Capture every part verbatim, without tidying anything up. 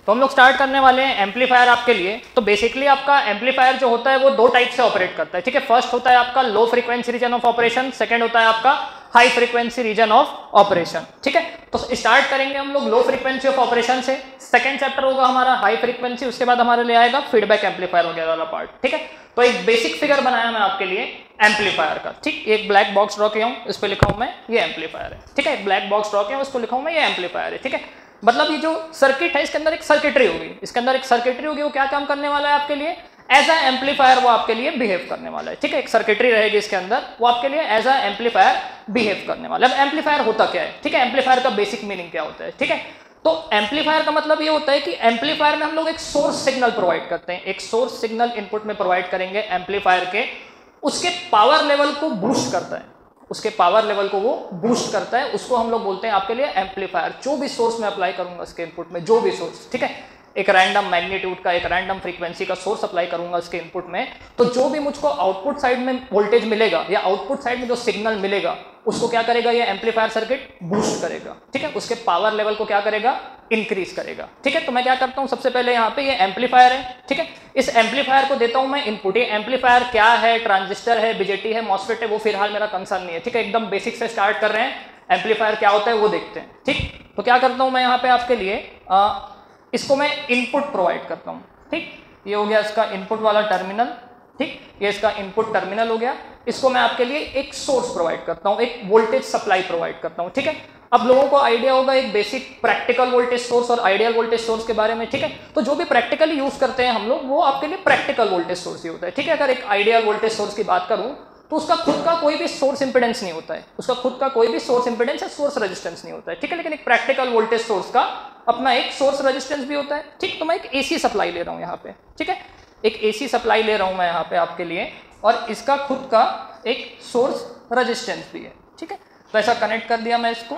तो हम लोग स्टार्ट करने वाले हैं एम्पलीफायर आपके लिए। तो बेसिकली आपका एम्पलीफायर जो होता है वो दो टाइप से ऑपरेट करता है, ठीक है। फर्स्ट होता है आपका low frequency region of operation, second होता है आपका high frequency region of operation, ठीक है। तो स्टार्ट करेंगे हम लोग लो फ्रीक्वेंसी ऑफ ऑपरेशन से, सेकंड चैप्टर होगा हमारा हाई फ्रीक्वेंसी, उसके बाद हमारे लिए आएगा फीडबैक एम्पलीफायर वगैरह वाला पार्ट, ठीक है। तो एक बेसिक फिगर बनाया मैं आपके लिए एम्पलीफायर का, ठीक। एक ब्लैक बॉक्स ड्रॉ किया हूं, इस पे लिखा हूं मैं ये एम्पलीफायर है, ठीक है। एक ब्लैक बॉक्स ड्रॉ किया हूं, इसको लिखा हूं मैं ये एम्पलीफायर है, ठीक है। मतलब ये जो सर्किट है इसके अंदर एक सर्किटरी होगी, इसके अंदर एक सर्किटरी होगी, वो क्या काम करने वाला है आपके लिए, एज अ एम्पलीफायर वो आपके लिए बिहेव करने वाला है, ठीक है। एक सर्किटरी रहेगी इसके अंदर, वो आपके लिए एज अ एम्पलीफायर बिहेव करने वाला है। अब एम्पलीफायर होता क्या है, ठीक है, एम्पलीफायर का बेसिक मीनिंग क्या होता है, ठीक है। तो एम्पलीफायर का मतलब ये होता है कि एम्पलीफायर में हम लोग एक सोर्स सिग्नल प्रोवाइड करते हैं, एक सोर्स सिग्नल इनपुट में प्रोवाइड करेंगे एम्पलीफायर के, उसके पावर लेवल को बूस्ट करता है, उसके पावर लेवल को वो बूस्ट करता है, उसको हम लोग बोलते हैं आपके लिए एम्पलीफायर। जो भी सोर्स मैं अप्लाई करूंगा इसके इनपुट में, जो भी सोर्स, ठीक है, एक रैंडम मैग्नीट्यूड का, एक रैंडम फ्रीक्वेंसी का सोर्स अप्लाई करूंगा इसके इनपुट में, तो जो भी मुझको आउटपुट साइड में वोल्टेज मिलेगा या आउटपुट साइड में जो सिग्नल मिलेगा उसको क्या करेगा ये एम्पलीफायर सर्किट बूस्ट करेगा, ठीक है। उसके पावर लेवल को क्या करेगा, इंक्रीज करेगा, ठीक है। तो मैं क्या करता हूं, सबसे पहले यहाँ पे ये एम्पलीफायर है, ठीक है। इस एम्पलीफायर को देता हूं मैं इनपुट। ये एम्पलीफायर क्या है, ट्रांजिस्टर है, बीजेटी है, मॉसफेट है, वो फिलहाल मेरा कंसर्न नहीं है, ठीक है। एकदम बेसिक से स्टार्ट कर रहे हैं, एम्पलीफायर क्या होता है वो देखते हैं, ठीक। तो क्या करता हूं मैं यहाँ पे आपके लिए आ, इसको मैं इनपुट प्रोवाइड करता हूँ, ठीक। ये हो गया इसका इनपुट वाला टर्मिनल, ठीक, ये इसका इनपुट टर्मिनल हो गया। इसको मैं आपके लिए एक सोर्स प्रोवाइड करता हूँ, एक वोल्टेज सप्लाई प्रोवाइड करता हूँ, ठीक है। अब लोगों को आइडिया होगा एक बेसिक प्रैक्टिकल वोल्टेज सोर्स और आइडियल वोल्टेज सोर्स के बारे में, ठीक है। तो जो भी प्रैक्टिकली यूज करते हैं हम लोग, वो आपके लिए प्रैक्टिकल वोल्टेज सोर्स ही होता है, ठीक है। अगर एक आइडियल वोल्टेज सोर्स की बात करूं तो उसका खुद का कोई भी सोर्स इंपेडेंस नहीं होता है, उसका खुद का कोई भी सोर्स इंपेडेंस या सोर्स रेजिस्टेंस नहीं होता है, ठीक है। लेकिन एक प्रैक्टिकल वोल्टेज सोर्स का अपना एक सोर्स रेजिस्टेंस भी होता है, ठीक। तो मैं एक एसी सप्लाई ले रहा हूं यहाँ पे, ठीक है, एक एसी सप्लाई ले रहा हूं मैं यहाँ पे आपके लिए, और इसका खुद का एक सोर्स रेजिस्टेंस भी है, ठीक है। तो ऐसा कनेक्ट कर दिया मैं इसको,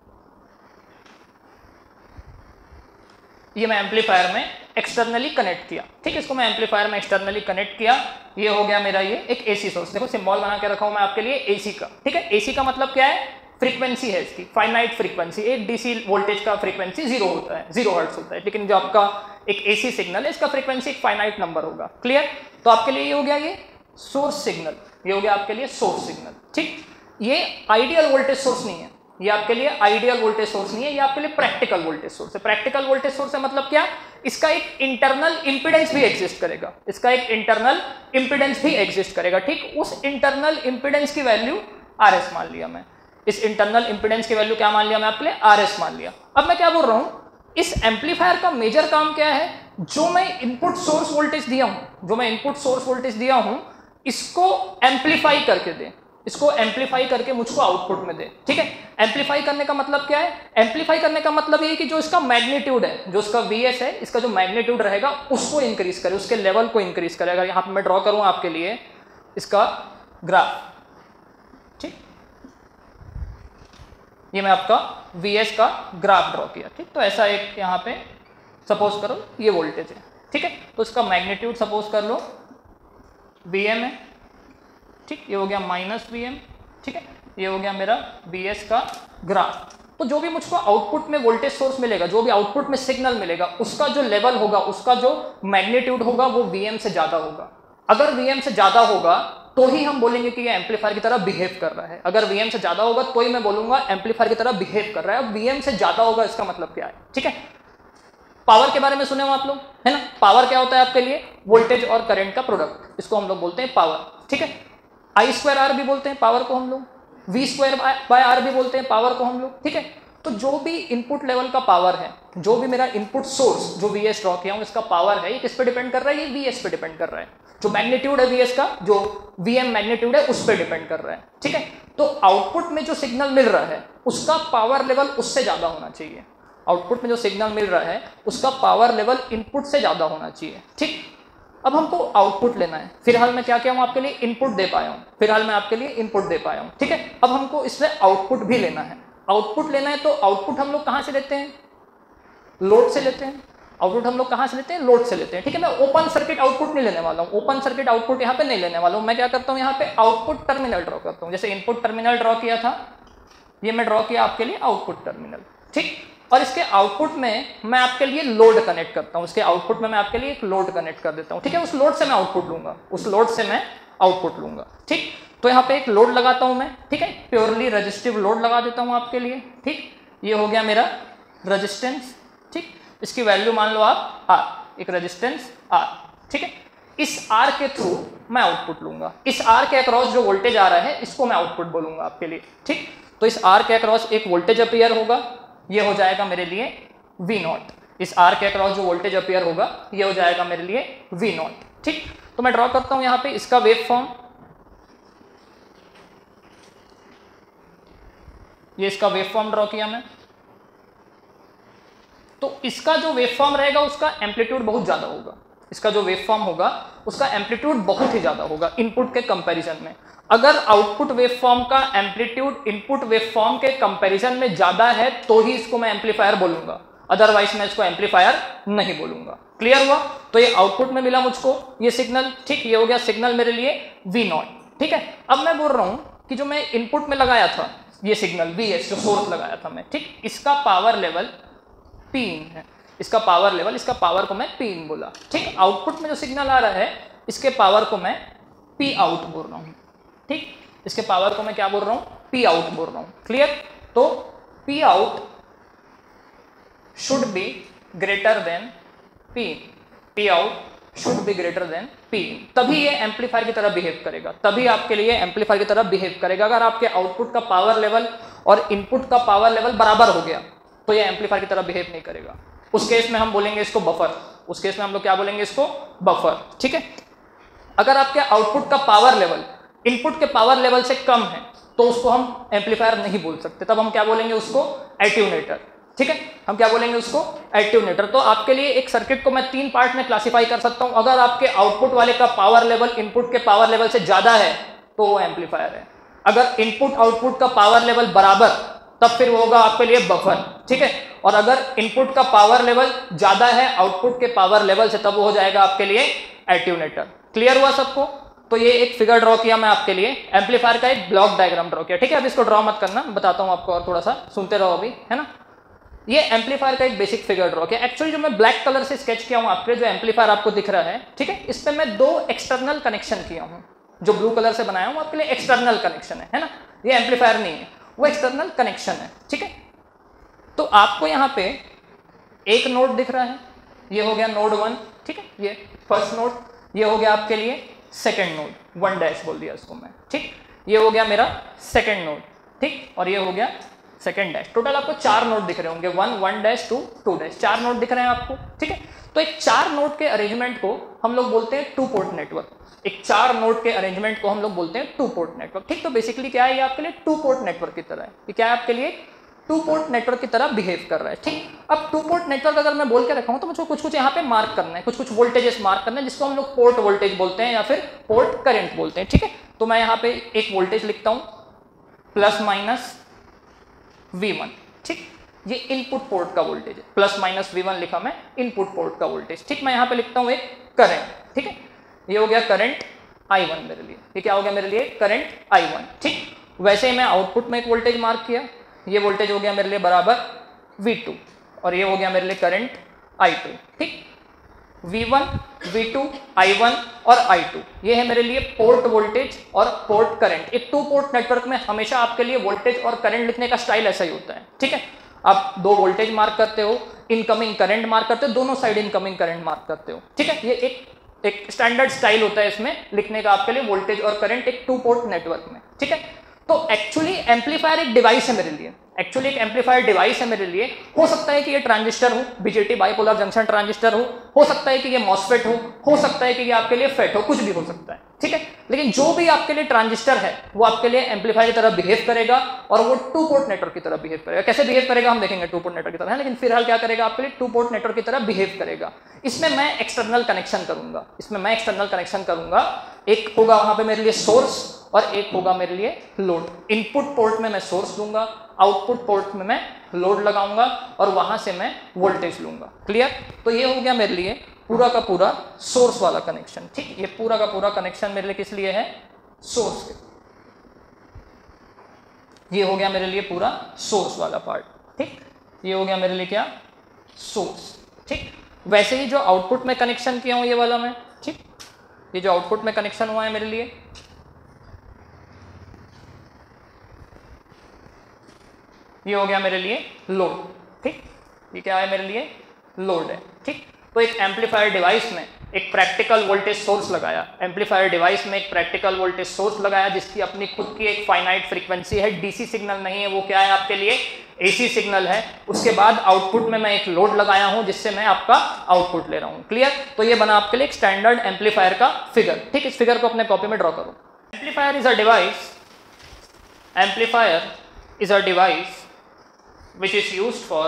ये मैं एम्पलीफायर में एक्सटर्नली कनेक्ट किया, ठीक है। इसको मैं एम्पलीफायर में एक्सटर्नली कनेक्ट किया, ये हो गया मेरा ये एक एसी सोर्स। देखो सिंबल बना के रखा हूं मैं आपके लिए एसी का, ठीक है। एसी का मतलब क्या है, फ्रीक्वेंसी है इसकी, फाइनाइट फ्रीक्वेंसी। एक डीसी वोल्टेज का फ्रीक्वेंसी जीरो होता है, जीरो हर्ट्ज होता है, लेकिन जो आपका एक एसी सिग्नल है इसका फ्रीक्वेंसी एक फाइनाइट नंबर होगा, क्लियर। तो आपके लिए ये हो गया ये सोर्स सिग्नल, ये हो गया आपके लिए सोर्स सिग्नल, ठीक। ये आइडियल वोल्टेज सोर्स नहीं है, ये आपके लिए आइडियल वोल्टेज सोर्स नहीं है, ये आपके लिए प्रैक्टिकल वोल्टेज सोर्स है। प्रैक्टिकल वोल्टेज सोर्स है मतलब क्या, इसका एक इंटरनल इंपीडेंस भी एग्जिस्ट करेगा, इसका एक इंटरनल इंपीडेंस भी एग्जिस्ट करेगा, ठीक। उस इंटरनल इंपीडेंस की वैल्यू आरएस मान लिया मैं, इस इंटरनल इंपीडेंस की वैल्यू क्या मान लिया मैं आपके लिए, आरएस मान लिया। अब मैं क्या बोल रहा हूं, इस एम्पलीफायर का मेजर काम क्या है, जो मैं इनपुट सोर्स वोल्टेज दिया हूं, जो मैं इनपुट सोर्स वोल्टेज दिया हूं, इसको एम्पलीफाई करके दे, इसको एम्पलीफाई करके मुझको आउटपुट में दे, ठीक है। एम्पलीफाई करने का मतलब क्या है, एम्पलीफाई करने का मतलब ये है कि जो इसका मैग्नीट्यूड है, जो इसका वीएस है, इसका जो मैग्नीट्यूड रहेगा उसको इंक्रीज करे, उसके लेवल को इंक्रीज करे। अगर यहां पे मैं ड्रॉ करूं आपके लिए इसका ग्राफ, ठीक, ये मैं आपका वीएस का ग्राफ ड्रॉ किया, ठीक। तो ऐसा एक यहां पे सपोज करो ये वोल्टेज है, ठीक है। तो इसका मैग्नीट्यूड सपोज कर लो वीएम है, ठीक, ये हो गया माइनस वी एम, ठीक है, ये हो गया मेरा वी एस का ग्राफ। तो जो भी मुझको आउटपुट में वोल्टेज सोर्स मिलेगा, जो भी आउटपुट में सिग्नल मिलेगा, उसका जो लेवल होगा, उसका जो मैग्नीट्यूड होगा वो वी एम से ज्यादा होगा। अगर वी एम से ज्यादा होगा तो ही हम बोलेंगे कि ये एम्पलीफायर की तरह बिहेव कर रहा है, अगर वी एम से ज्यादा होगा तो ही मैं बोलूंगा एम्पलीफायर की तरह बिहेव कर रहा है। अब वी एम से ज्यादा होगा इसका मतलब क्या है, ठीक है। पावर के बारे में सुने हो आप लोग, है ना। पावर क्या होता है आपके लिए, वोल्टेज और करंट का प्रोडक्ट, इसको हम लोग बोलते हैं पावर, ठीक है। आई स्क्वायर आर भी बोलते हैं पावर को हम लोग, वी स्क्वायर बाय आर भी बोलते हैं पावर को हम लोग, ठीक है। तो जो भी इनपुट लेवल का पावर है, जो भी मेरा इनपुट सोर्स जो वीएस ड्रॉ किया हूं इसका पावर है, ये किस पे डिपेंड कर रहा है, ये वीएस पे डिपेंड कर रहा है। जो मैग्नीट्यूड है वीएस का, जो वीएम मैग्नीट्यूड है उस पे डिपेंड कर रहा है, ठीक है। तो आउटपुट में जो सिग्नल मिल रहा है उसका पावर लेवल उससे ज्यादा होना चाहिए, आउटपुट में जो सिग्नल मिल रहा है उसका पावर लेवल इनपुट से ज्यादा होना चाहिए, ठीक। अब हमको आउटपुट लेना है, फिलहाल मैं क्या किया हूं आपके लिए इनपुट दे पाया हूं, फिलहाल मैं आपके लिए इनपुट दे पाया हूं, ठीक है। अब हमको इसमें आउटपुट भी लेना है, आउटपुट लेना है तो आउटपुट हम लोग कहां से लेते हैं, लोड से लेते हैं। आउटपुट हम लोग कहां से लेते हैं, लोड से लेते हैं, ठीक है। मैं ओपन सर्किट आउटपुट नहीं लेने वाला हूं, ओपन सर्किट आउटपुट यहाँ पे नहीं लेने वाला हूं। मैं क्या करता हूं, यहाँ पे आउटपुट टर्मिनल ड्रॉ करता हूं। जैसे इनपुट टर्मिनल ड्रॉ किया था, ये मैं ड्रॉ किया आपके लिए आउटपुट टर्मिनल, ठीक। और इसके आउटपुट में मैं आपके लिए लोड कनेक्ट करता हूँ, इसके आउटपुट में मैं आपके लिए एक लोड कनेक्ट कर देता हूँ, ठीक है। उस लोड से मैं आउटपुट लूंगा, उस लोड से मैं आउटपुट लूंगा, ठीक। तो यहाँ पे एक लोड लगाता हूँ मैं, ठीक है, प्योरली रजिस्टिव लोड लगा देता हूँ आपके लिए, ठीक। ये हो गया मेरा रजिस्टेंस, ठीक। इसकी वैल्यू मान लो आप आर, एक रजिस्टेंस आर, ठीक है। इस आर के थ्रू मैं आउटपुट लूंगा, इस आर के अक्रॉस जो वोल्टेज आ रहा है इसको मैं आउटपुट बोलूंगा आपके लिए, ठीक। तो इस आर के अक्रॉस एक वोल्टेज अपीयर होगा, ये हो जाएगा मेरे लिए वी नॉट। इस आर के अक्रॉस जो वोल्टेज अपीयर होगा ये हो जाएगा मेरे लिए वी नॉट, ठीक। तो मैं ड्रॉ करता हूं यहां पे इसका वेव फॉर्म, ये इसका वेव फॉर्म ड्रॉ किया मैं। तो इसका जो वेव फॉर्म रहेगा उसका एम्पलीट्यूड बहुत ज्यादा होगा, इसका जो वेव फॉर्म होगा उसका एम्पलीट्यूड बहुत ही ज्यादा होगा इनपुट के कंपैरिजन में। अगर आउटपुट वेव फॉर्म का एम्पलीट्यूड इनपुट वेव फॉर्म के कंपैरिजन में ज्यादा है तो ही इसको मैं एम्पलीफायर बोलूंगा, अदरवाइज मैं इसको एम्पलीफायर नहीं बोलूंगा। क्लियर हुआ? तो ये आउटपुट में मिला मुझको ये सिग्नल, ठीक। ये हो गया सिग्नल मेरे लिए वी नॉट, ठीक है। अब मैं बोल रहा हूं कि जो मैं इनपुट में लगाया था ये सिग्नल वी एस, जो सोर्स लगाया था मैं, ठीक, इसका पावर लेवल पी इन है, इसका पावर लेवल, इसका पावर को मैं पी इन बोला, ठीक। आउटपुट में जो सिग्नल आ रहा है इसके पावर को मैं पी आउट बोल रहा हूँ, ठीक। इसके पावर को मैं क्या बोल रहा हूँ? पी आउट बोल रहा हूँ। क्लियर? तो P out should be greater than P in, P out should be greater than P in, तभी ये एम्पलीफायर की तरह बिहेव करेगा, तभी आपके लिए एम्पलीफायर की तरह बिहेव करेगा। अगर आपके आउटपुट का पावर लेवल और इनपुट का पावर लेवल बराबर हो गया तो ये एम्पलीफायर की तरह बिहेव नहीं करेगा। उस केस में हम बोलेंगे इसको बफर, उस केस में हम लोग क्या बोलेंगे? इसको बफर, ठीक है। अगर आपके आउटपुट का पावर लेवल इनपुट के पावर लेवल से कम है तो उसको हम एम्पलीफायर नहीं बोल सकते, तब हम क्या बोलेंगे? उसको एट्यूनेटर, ठीक है। हम क्या बोलेंगे? उसको एट्यूनेटर। तो आपके लिए एक सर्किट को मैं तीन पार्ट में क्लासिफाई कर सकता हूं। अगर आपके आउटपुट वाले का पावर लेवल इनपुट के पावर लेवल से ज्यादा है तो वो एम्पलीफायर है। अगर इनपुट आउटपुट का पावर लेवल बराबर, तब फिर वो होगा आपके लिए बफर, ठीक है। और अगर इनपुट का पावर लेवल ज्यादा है आउटपुट के पावर लेवल से, तब वो हो जाएगा आपके लिए एट्यूनेटर। क्लियर हुआ सबको? तो ये एक फिगर ड्रॉ किया मैं आपके लिए, एम्पलीफायर का एक ब्लॉक डायग्राम ड्रॉ किया, ठीक है। अब इसको ड्रॉ मत करना, बताता हूं आपको और थोड़ा सा सुनते रहो अभी, है ना। ये एम्पलीफायर का एक बेसिक फिगर ड्रॉ किया। एक्चुअली जो मैं ब्लैक कलर से स्केच किया हूं आपके, जो एम्पलीफायर आपको दिख रहा है, ठीक है, इस पे मैं दो एक्सटर्नल कनेक्शन किया हूं। जो ब्लू कलर से बनाया हूं आपके लिए एक्सटर्नल कनेक्शन है, है ना। ये एम्पलीफायर नहीं है, वो एक्सटर्नल कनेक्शन है, ठीक है। तो आपको यहाँ पे एक नोड दिख रहा है, ये हो गया नोड वन, ठीक है, ये फर्स्ट नोड। ये हो गया आपके लिए सेकंड नोड, वन डैश बोल दिया इसको मैं, ठीक। ये हो गया मेरा सेकंड नोड, ठीक। और ये हो गया सेकंड डैश। टोटल आपको चार नोड दिख रहे होंगे, one, one dash, two, two dash, चार नोड दिख रहे हैं आपको, ठीक है। तो एक चार नोड के अरेंजमेंट को हम लोग बोलते हैं टू पोर्ट नेटवर्क। एक चार नोड के अरेंजमेंट को हम लोग बोलते हैं टू पोर्ट नेटवर्क, ठीक। तो बेसिकली क्या है? ये आपके लिए टू पोर्ट नेटवर्क की तरह है। ये क्या है? आपके लिए टू पोर्ट नेटवर्क की तरह बिहेव कर रहा है, ठीक। अब टू पोर्ट नेटवर्क अगर मैं बोल के रखा हूं तो मुझको कुछ कुछ यहाँ पे मार्क करना है, कुछ कुछ वोल्टेजेस मार्क करना है, जिसको हम लोग पोर्ट वोल्टेज बोलते हैं या फिर पोर्ट करंट बोलते हैं, ठीक है। तो मैं यहाँ पे एक वोल्टेज लिखता हूं, प्लस माइनस वी वन, ठीक। ये इनपुट पोर्ट का वोल्टेज है, प्लस माइनस वी वन लिखा मैं इनपुट पोर्ट का वोल्टेज, ठीक। मैं यहाँ पे लिखता हूँ एक करंट, ठीक है। ये हो गया करंट आई वन मेरे लिए। ये क्या हो गया मेरे लिए? करंट आई वन, ठीक। वैसे ही मैं आउटपुट में एक वोल्टेज मार्क किया, ये वोल्टेज हो गया मेरे लिए बराबर वी टू, और ये हो गया मेरे लिए करंट आई टू, ठीक। V one, V two, I one और आई टू, ये है मेरे लिए पोर्ट वोल्टेज और पोर्ट करंट। एक टू पोर्ट नेटवर्क में हमेशा आपके लिए वोल्टेज और करंट लिखने का स्टाइल ऐसा ही होता है, ठीक है। आप दो वोल्टेज मार्क करते हो, इनकमिंग करंट मार्क करते हो, दोनों साइड इनकमिंग करंट मार्क करते हो, ठीक है। ये एक एक स्टैंडर्ड स्टाइल होता है इसमें लिखने का आपके लिए, वोल्टेज और करंट एक टू पोर्ट नेटवर्क में, ठीक है। तो एक्चुअली एम्पलीफायर एक डिवाइस है मेरे लिए, एक्चुअली एक एम्पलीफायर डिवाइस है मेरे लिए। हो सकता है कि ये ट्रांजिस्टर हो, बीजेटी बाइपोलर जंक्शन ट्रांजिस्टर हो हो सकता है कि ये मॉसफेट हो हो सकता है कि ये आपके लिए फेट हो, कुछ भी हो सकता है, ठीक है। लेकिन जो भी आपके लिए ट्रांजिस्टर है वो आपके लिए एम्पलीफायर की तरह बिहेव करेगा और वो टू पोर्ट नेटवर्क की तरह बिहेव करेगा। कैसे बिहेव करेगा हम देखेंगे टू पोर्ट नेटवर्क की तरह, लेकिन फिलहाल क्या करेगा? आपके लिए टू पोर्ट नेटवर्क की तरह बिहेव करेगा। इसमें मैं एक्सटर्नल कनेक्शन करूंगा, इसमें मैं एक्सटर्नल कनेक्शन करूंगा। एक होगा वहां पे मेरे लिए सोर्स और एक होगा मेरे लिए लोड। इनपुट पोर्ट में मैं सोर्स लूंगा, आउटपुट पोर्ट में मैं लोड लगाऊंगा और वहां से मैं वोल्टेज लूंगा। क्लियर? तो ये हो गया मेरे लिए पूरा का पूरा सोर्स वाला कनेक्शन, ठीक। ये पूरा का पूरा कनेक्शन मेरे लिए किस लिए है? सोर्स के। ये हो गया मेरे लिए पूरा सोर्स वाला पार्ट, ठीक। ये हो गया मेरे लिए क्या, सोर्स। ठीक, वैसे ही जो आउटपुट में कनेक्शन किया हूं ये वाला मैं, ठीक, ये जो आउटपुट में कनेक्शन हुआ है मेरे लिए, ये हो गया मेरे लिए लोड। ठीक, ये क्या है मेरे लिए, लोड है। ठीक, तो एक एम्पलीफायर डिवाइस में एक प्रैक्टिकल वोल्टेज सोर्स लगाया, एम्पलीफायर डिवाइस में एक प्रैक्टिकल वोल्टेज सोर्स लगाया जिसकी अपनी खुद की एक फाइनाइट फ्रीक्वेंसी है, डीसी सिग्नल नहीं है, वो क्या है आपके लिए, एसी सिग्नल है। उसके बाद आउटपुट में मैं एक लोड लगाया हूं जिससे मैं आपका आउटपुट ले रहा हूं। क्लियर? तो ये बना आपके लिए एक स्टैंडर्ड एम्पलीफायर का फिगर। ठीक, इस फिगर को अपने कॉपी में ड्रॉ करो। Amplifier is a device, amplifier is a device which is used for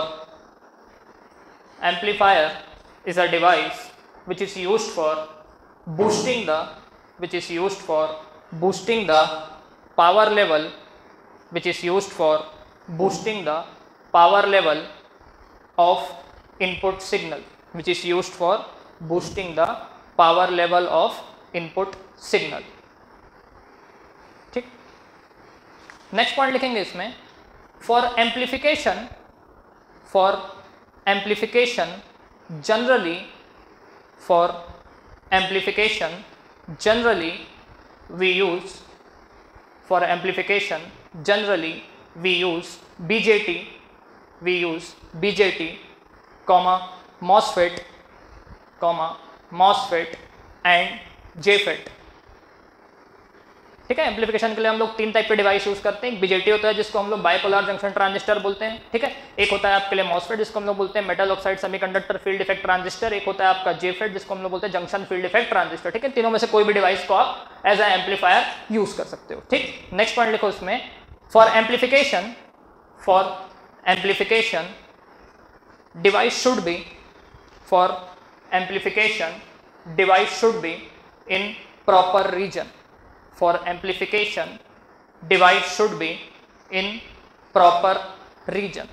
amplifier is a device which is used for boosting the which is used for boosting the power level which is used for boosting the power level of input signal which is used for boosting the power level of input signal। ठीक, next point लिखेंगे इसमें, for amplification for amplification generally for amplification generally we use for amplification generally we use B J T we use B J T comma MOSFET comma MOSFET and J FET। ठीक है, amplification के लिए हम लोग तीन type के device use करते हैं। बीजेटी होता है जिसको हम लोग बाइपोलर जंक्शन ट्रांजिस्टर बोलते हैं। ठीक है, एक होता है आपके लिए मॉसफेट जिसको हम लोग बोलते हैं metal oxide semiconductor field effect transistor, एक होता है आपका जेफेट जिसको हम लोग बोलते हैं जंक्शन फील्ड इफेक्ट ट्रांजिस्टर। ठीक है, तीनों में से कोई भी डिवाइस को आप एज ए एम्पलीफायर यूज कर सकते हो। ठीक, नेक्स्ट पॉइंट लिखो इसमें, for amplification for amplification device should be for amplification device should be in proper region. For amplification device should be in proper region।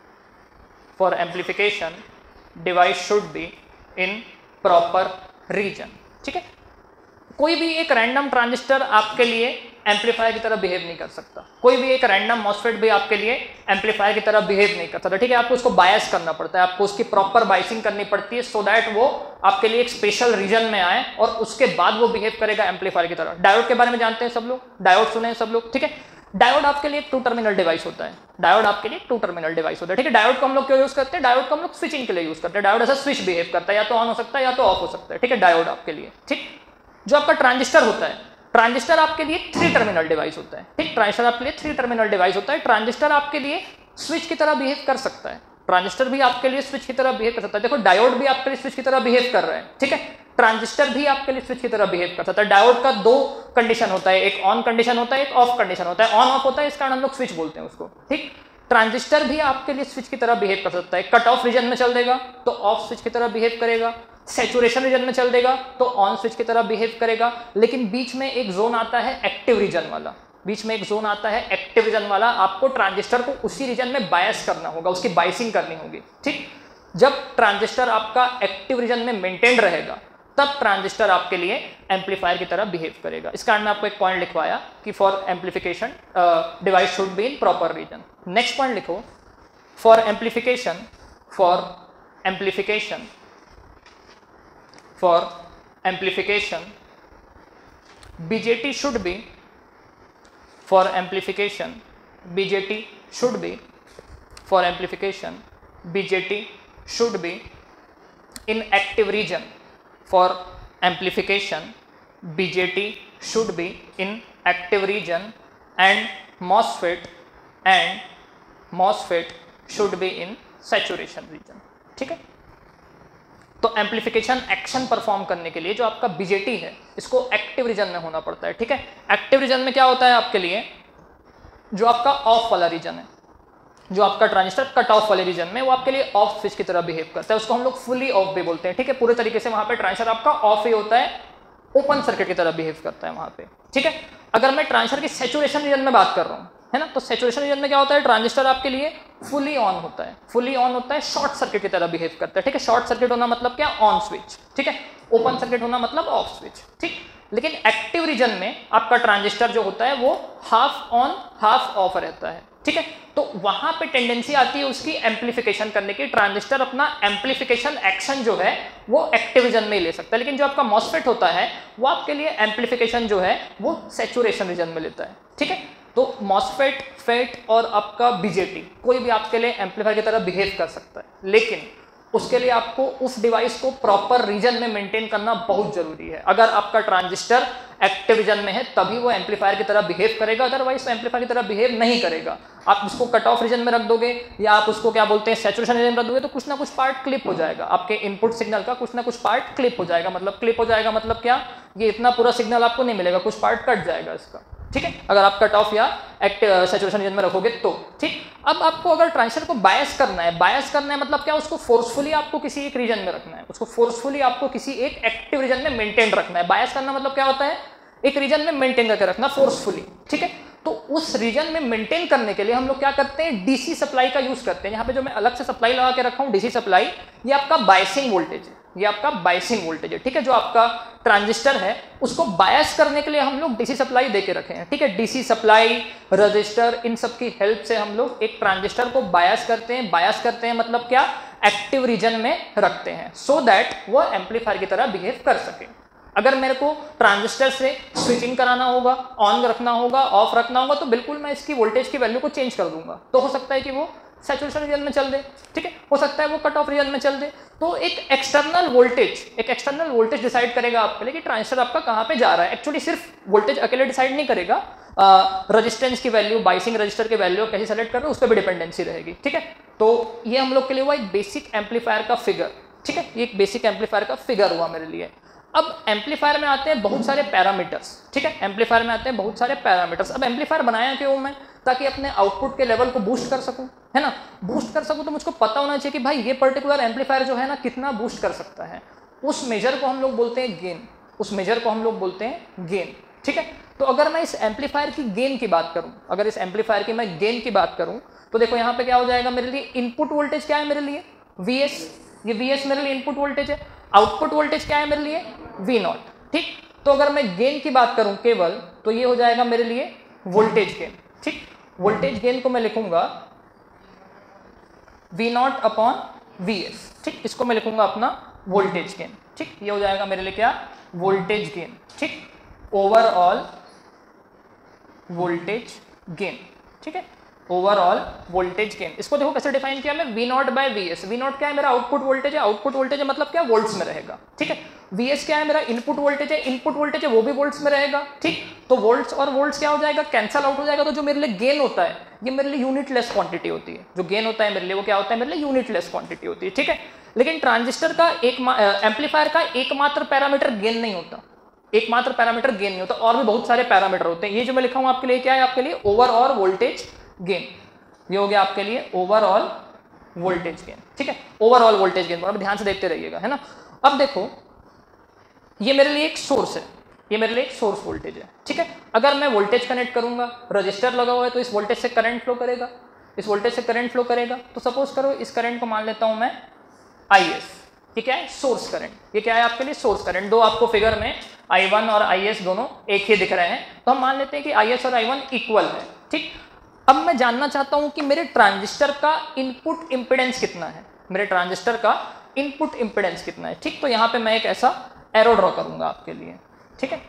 For amplification device should be in proper region। ठीक है, कोई भी एक random transistor आपके लिए amplifier की तरह behave नहीं कर सकता, कोई भी एक रैंडम मॉसफेट भी आपके लिए एम्पलीफायर की तरह बिहेव नहीं कर सकता। ठीक है, आपको उसको बायस करना पड़ता है, आपको उसकी प्रॉपर बायसिंग करनी पड़ती है सो दैट वो आपके लिए एक स्पेशल रीजन में आए और उसके बाद वो बिहेव करेगा एम्पलीफायर की तरह। डायोड के बारे में जानते हैं सब लोग, डायोड सुने हैं सब लोग। ठीक है, डायोड आपके लिए टू टर्मिनल डिवाइस होता है, डायोड आपके लिए टू टर्मिनल डिवाइस होता है। ठीक है, डायोड को हम लोग क्यों यूज करते हैं, डायोड को हम लोग स्विचिंग के लिए यूज करते हैं। डायोड ऐसा स्विच बिहेव करता है, या तो ऑन हो सकता है या तो ऑफ हो सकता है। ठीक है, डायोड आपके लिए। ठीक, जो आपका ट्रांजिस्टर होता है, ट्रांजिस्टर आपके लिए थ्री टर्मिनल डिवाइस होता है। ठीक, ट्रांजिस्टर आपके लिए थ्री टर्मिनल डिवाइस होता है। ट्रांजिस्टर आपके लिए स्विच की तरह बिहेव कर सकता है, ट्रांजिस्टर भी आपके लिए स्विच की तरह बिहेव कर सकता है। देखो, डायोड भी आपके लिए स्विच की तरह बिहेव कर रहा है। ठीक है, ट्रांजिस्टर भी आपके लिए स्विच की तरह बिहेव कर सकता है। डायोड का दो कंडीशन होता है, एक ऑन कंडीशन होता है, एक ऑफ कंडीशन होता है। ऑन ऑफ होता है, इस कारण हम लोग स्विच बोलते हैं उसको। ठीक, ट्रांजिस्टर भी आपके लिए स्विच की तरह बिहेव कर सकता है। कट ऑफ रीजन में चल देगा तो ऑफ स्विच की तरह बिहेव करेगा, सैचुरेशन रीजन में चल देगा तो ऑन स्विच की तरह बिहेव करेगा। लेकिन बीच में एक जोन आता है एक्टिव रीजन वाला, बीच में एक जोन आता है एक्टिव रीजन वाला। आपको ट्रांजिस्टर को उसी रीजन में बायस करना होगा, उसकी बायसिंग करनी होगी। ठीक, जब ट्रांजिस्टर आपका एक्टिव रीजन में मेंटेन रहेगा तब ट्रांजिस्टर आपके लिए एम्पलीफायर की तरह बिहेव करेगा। इस कारण मैं आपको एक पॉइंट लिखवाया कि for amplification device should be in proper region. Next point लिखो, for amplification for amplification for amplification BJT should be for amplification BJT should be for amplification BJT should be in active region. For amplification B J T should be in active region and MOSFET and MOSFET should be in saturation region। ठीक है, तो amplification action perform करने के लिए जो आपका B J T है इसको एक्टिव रीजन में होना पड़ता है। ठीक है, एक्टिव रीजन में क्या होता है आपके लिए, जो आपका ऑफ वाला रीजन है, जो आपका ट्रांजिस्टर कट ऑफ वाले रीजन में, वो आपके लिए ऑफ स्विच की तरह बिहेव करता है, उसको हम लोग फुली ऑफ भी बोलते हैं। ठीक है, पूरे तरीके से वहां पे ट्रांजिस्टर आपका ऑफ ही होता है, ओपन सर्किट की तरह बिहेव करता है वहां पे। ठीक है, अगर मैं ट्रांजिस्टर की सैचुरेशन रीजन में बात कर रहा हूं, है ना, तो सैचुरेशन रीजन में क्या होता है, ट्रांजिस्टर आपके लिए फुली ऑन होता है, फुली ऑन होता है, शॉर्ट सर्किट की तरह बिहेव करता है। ठीक है, शॉर्ट सर्किट होना मतलब क्या, ऑन स्विच। ठीक है, ओपन सर्किट होना मतलब ऑफ स्विच। ठीक, लेकिन एक्टिव रीजन में आपका ट्रांजिस्टर जो होता है वो हाफ ऑन हाफ ऑफ रहता है, ठीक है। तो वहां पे टेंडेंसी आती है उसकी एम्पलीफिकेशन करने की, ट्रांजिस्टर अपना एम्पलीफिकेशन एक्शन जो है वो एक्टिव रीजन में ही ले सकता है, लेकिन जो आपका मॉसफेट होता है वो आपके लिए एम्पलीफिकेशन जो है वो सैचुरेशन रीजन में लेता है, ठीक है। तो मॉसफेट, फेट और आपका बीजेटी कोई भी आपके लिए एम्पलीफायर की तरह बिहेव कर सकता है, लेकिन उसके लिए आपको उस डिवाइस को प्रॉपर रीजन में मेंटेन करना बहुत जरूरी है। अगर आपका ट्रांजिस्टर एक्टिव रीजन में है तभी वो एम्पलीफायर की तरह बिहेव करेगा, अदरवाइज वो एम्पलीफायर की तरह बिहेव नहीं करेगा। आप उसको कट ऑफ रीजन में रख दोगे या आप उसको क्या बोलते हैं सैचुरेशन रीजन में रख दोगे तो कुछ ना कुछ पार्ट क्लिप हो जाएगा, आपके इनपुट सिग्नल का कुछ ना कुछ पार्ट क्लिप हो जाएगा। मतलब क्लिप हो जाएगा मतलब क्या, ये इतना पूरा सिग्नल आपको नहीं मिलेगा, कुछ पार्ट कट जाएगा इसका, ठीक है, अगर आप कट ऑफ या एक्टिव सैचुरेशन रीजन में रखोगे तो, ठीक। अब आपको अगर ट्रांजिस्टर को बायस करना है, बायस करना है मतलब क्या, उसको फोर्सफुली आपको किसी एक रीजन में रखना है, उसको फोर्सफुली आपको किसी एक एक्टिव रीजन में मेंटेन रखना है। बायस करना मतलब क्या होता है, एक रीजन में मेंटेन करके रखना फोर्सफुली, ठीक है। तो उस रीजन में मेंटेन करने के लिए हम लोग क्या करते हैं, डीसी सप्लाई का यूज करते हैं। यहाँ पे जो मैं अलग से सप्लाई लगा के रखा हूँ डीसी सप्लाई, ये आपका बायसिंग वोल्टेज है, ये आपका बायसिंग वोल्टेज है, ठीक है। जो आपका ट्रांजिस्टर है उसको बायस करने के लिए हम लोग डीसी सप्लाई देके रखे हैं, ठीक है। डीसी सप्लाई, रजिस्टर, इन सब की हेल्प से हम लोग एक ट्रांजिस्टर को बायस करते हैं। बायस करते हैं मतलब क्या, एक्टिव रीजन में रखते हैं, सो दैट वो एम्पलीफायर की तरह बिहेव कर सके। अगर मेरे को ट्रांजिस्टर से स्विचिंग कराना होगा, ऑन रखना होगा, ऑफ रखना होगा, तो बिल्कुल मैं इसकी वोल्टेज की वैल्यू को चेंज कर दूंगा। तो हो सकता है कि वो सैचुरेशन रीजन में चल दे, ठीक है, हो सकता है वो कट ऑफ रीजन में चल दे। तो एक एक्सटर्नल वोल्टेज एक एक्सटर्नल वोल्टेज डिसाइड करेगा आपके लिए कि ट्रांजिस्टर आपका कहाँ पे जा रहा है। एक्चुअली सिर्फ वोल्टेज अकेले डिसाइड नहीं करेगा, रेजिस्टेंस की वैल्यू, बाइसिंग रजिस्टर की वैल्यू कैसे सेलेक्ट कर रहे हो उस पर भी डिपेंडेंसी रहेगी, ठीक है। तो ये हम लोग के लिए हुआ एक बेसिक एम्पलीफायर का फिगर, ठीक है, ये एक बेसिक एम्पलीफायर का फिगर हुआ मेरे लिए। अब एम्पलीफायर में आते हैं बहुत सारे पैरामीटर्स, ठीक है, एम्पलीफायर में आते हैं बहुत सारे पैरामीटर्स। अब एम्पलीफायर बनाया क्यों मैं, ताकि अपने आउटपुट के लेवल को बूस्ट कर सकूं, है ना। बूस्ट कर सकूं तो मुझको पता होना चाहिए कि भाई ये पर्टिकुलर एम्पलीफायर जो है ना कितना बूस्ट कर सकता है। उस मेजर को हम लोग बोलते हैं गेन, उस मेजर को हम लोग बोलते हैं गेन, ठीक है। तो अगर मैं इस एम्पलीफायर की गेन की बात करूं, अगर इस एम्पलीफायर की मैं गेन की बात करूं तो देखो यहाँ पे क्या हो जाएगा मेरे लिए, इनपुट वोल्टेज क्या है मेरे लिए, वी एस, ये वी एस मेरे लिए इनपुट वोल्टेज है। आउटपुट वोल्टेज क्या है मेरे लिए, वी नॉट, ठीक। तो अगर मैं गेन की बात करूं केवल तो ये हो जाएगा मेरे लिए वोल्टेज गेन, ठीक। वोल्टेज गेन को मैं लिखूंगा V naught upon V S, ठीक, इसको मैं लिखूंगा अपना वोल्टेज गेन, ठीक। ये हो जाएगा मेरे लिए क्या, वोल्टेज गेन, ठीक, ओवरऑल वोल्टेज गेन, ठीक है, ओवरऑल वोल्टेज गेन। इसको देखो कैसे डिफाइन किया मैं, V naught by V S. V naught क्या है मेरा आउटपुट वोल्टेज है, आउटपुट वोल्टेज है मतलब क्या, वोल्ट्स में रहेगा, ठीक है। वी एस क्या है मेरा इनपुट वोल्टेज है, इनपुट वोल्टेज है वो भी वोल्ट्स में रहेगा, ठीक। तो वोल्ट्स और वोल्ट्स क्या हो जाएगा, कैंसल आउट हो जाएगा। तो जो मेरे लिए गेन होता है ये मेरे लिए यूनिटलेस क्वांटिटी होती है, जो गेन होता है मेरे लिए वो क्या होता है, मेरे लिए यूनिटलेस क्वांटिटी होती है, ठीक है। लेकिन ट्रांजिस्टर का एक एम्पलीफायर का एकमात्र पैरामीटर गेन नहीं होता, एकमात्र पैरामीटर गेन नहीं होता, और भी बहुत सारे पैरामीटर होते हैं। ये जो मैं लिखा हूं आपके लिए क्या है, आपके लिए ओवरऑल वोल्टेज गेन, ये हो गया आपके लिए ओवरऑल वोल्टेज गेन, ठीक है, ओवरऑल वोल्टेज गेन। अब ध्यान से देखते रहिएगा, है ना। अब देखो ये मेरे लिए एक सोर्स है, ये मेरे लिए एक सोर्स वोल्टेज है, ठीक है। अगर मैं वोल्टेज कनेक्ट करूंगा, रजिस्टर लगा हुआ है तो इस वोल्टेज से करंट फ्लो करेगा, इस वोल्टेज से करंट फ्लो करेगा। तो सपोज करो इस करंट को मान लेता हूं मैं आई एस, ये क्या है, सोर्स करंट। ये क्या है आपके लिए, सोर्स करंट। दो आपको फिगर में आई वन और आई एस दोनों एक ही दिख रहे हैं, तो हम मान लेते हैं कि आई एस और आई वन इक्वल है, ठीक। अब मैं जानना चाहता हूं कि मेरे ट्रांजिस्टर का इनपुट इंपेडेंस कितना है, मेरे ट्रांजिस्टर का इनपुट इंपेडेंस कितना है, ठीक। तो यहां पे मैं एक ऐसा एरो ड्रॉ करूंगा आपके लिए, ठीक है।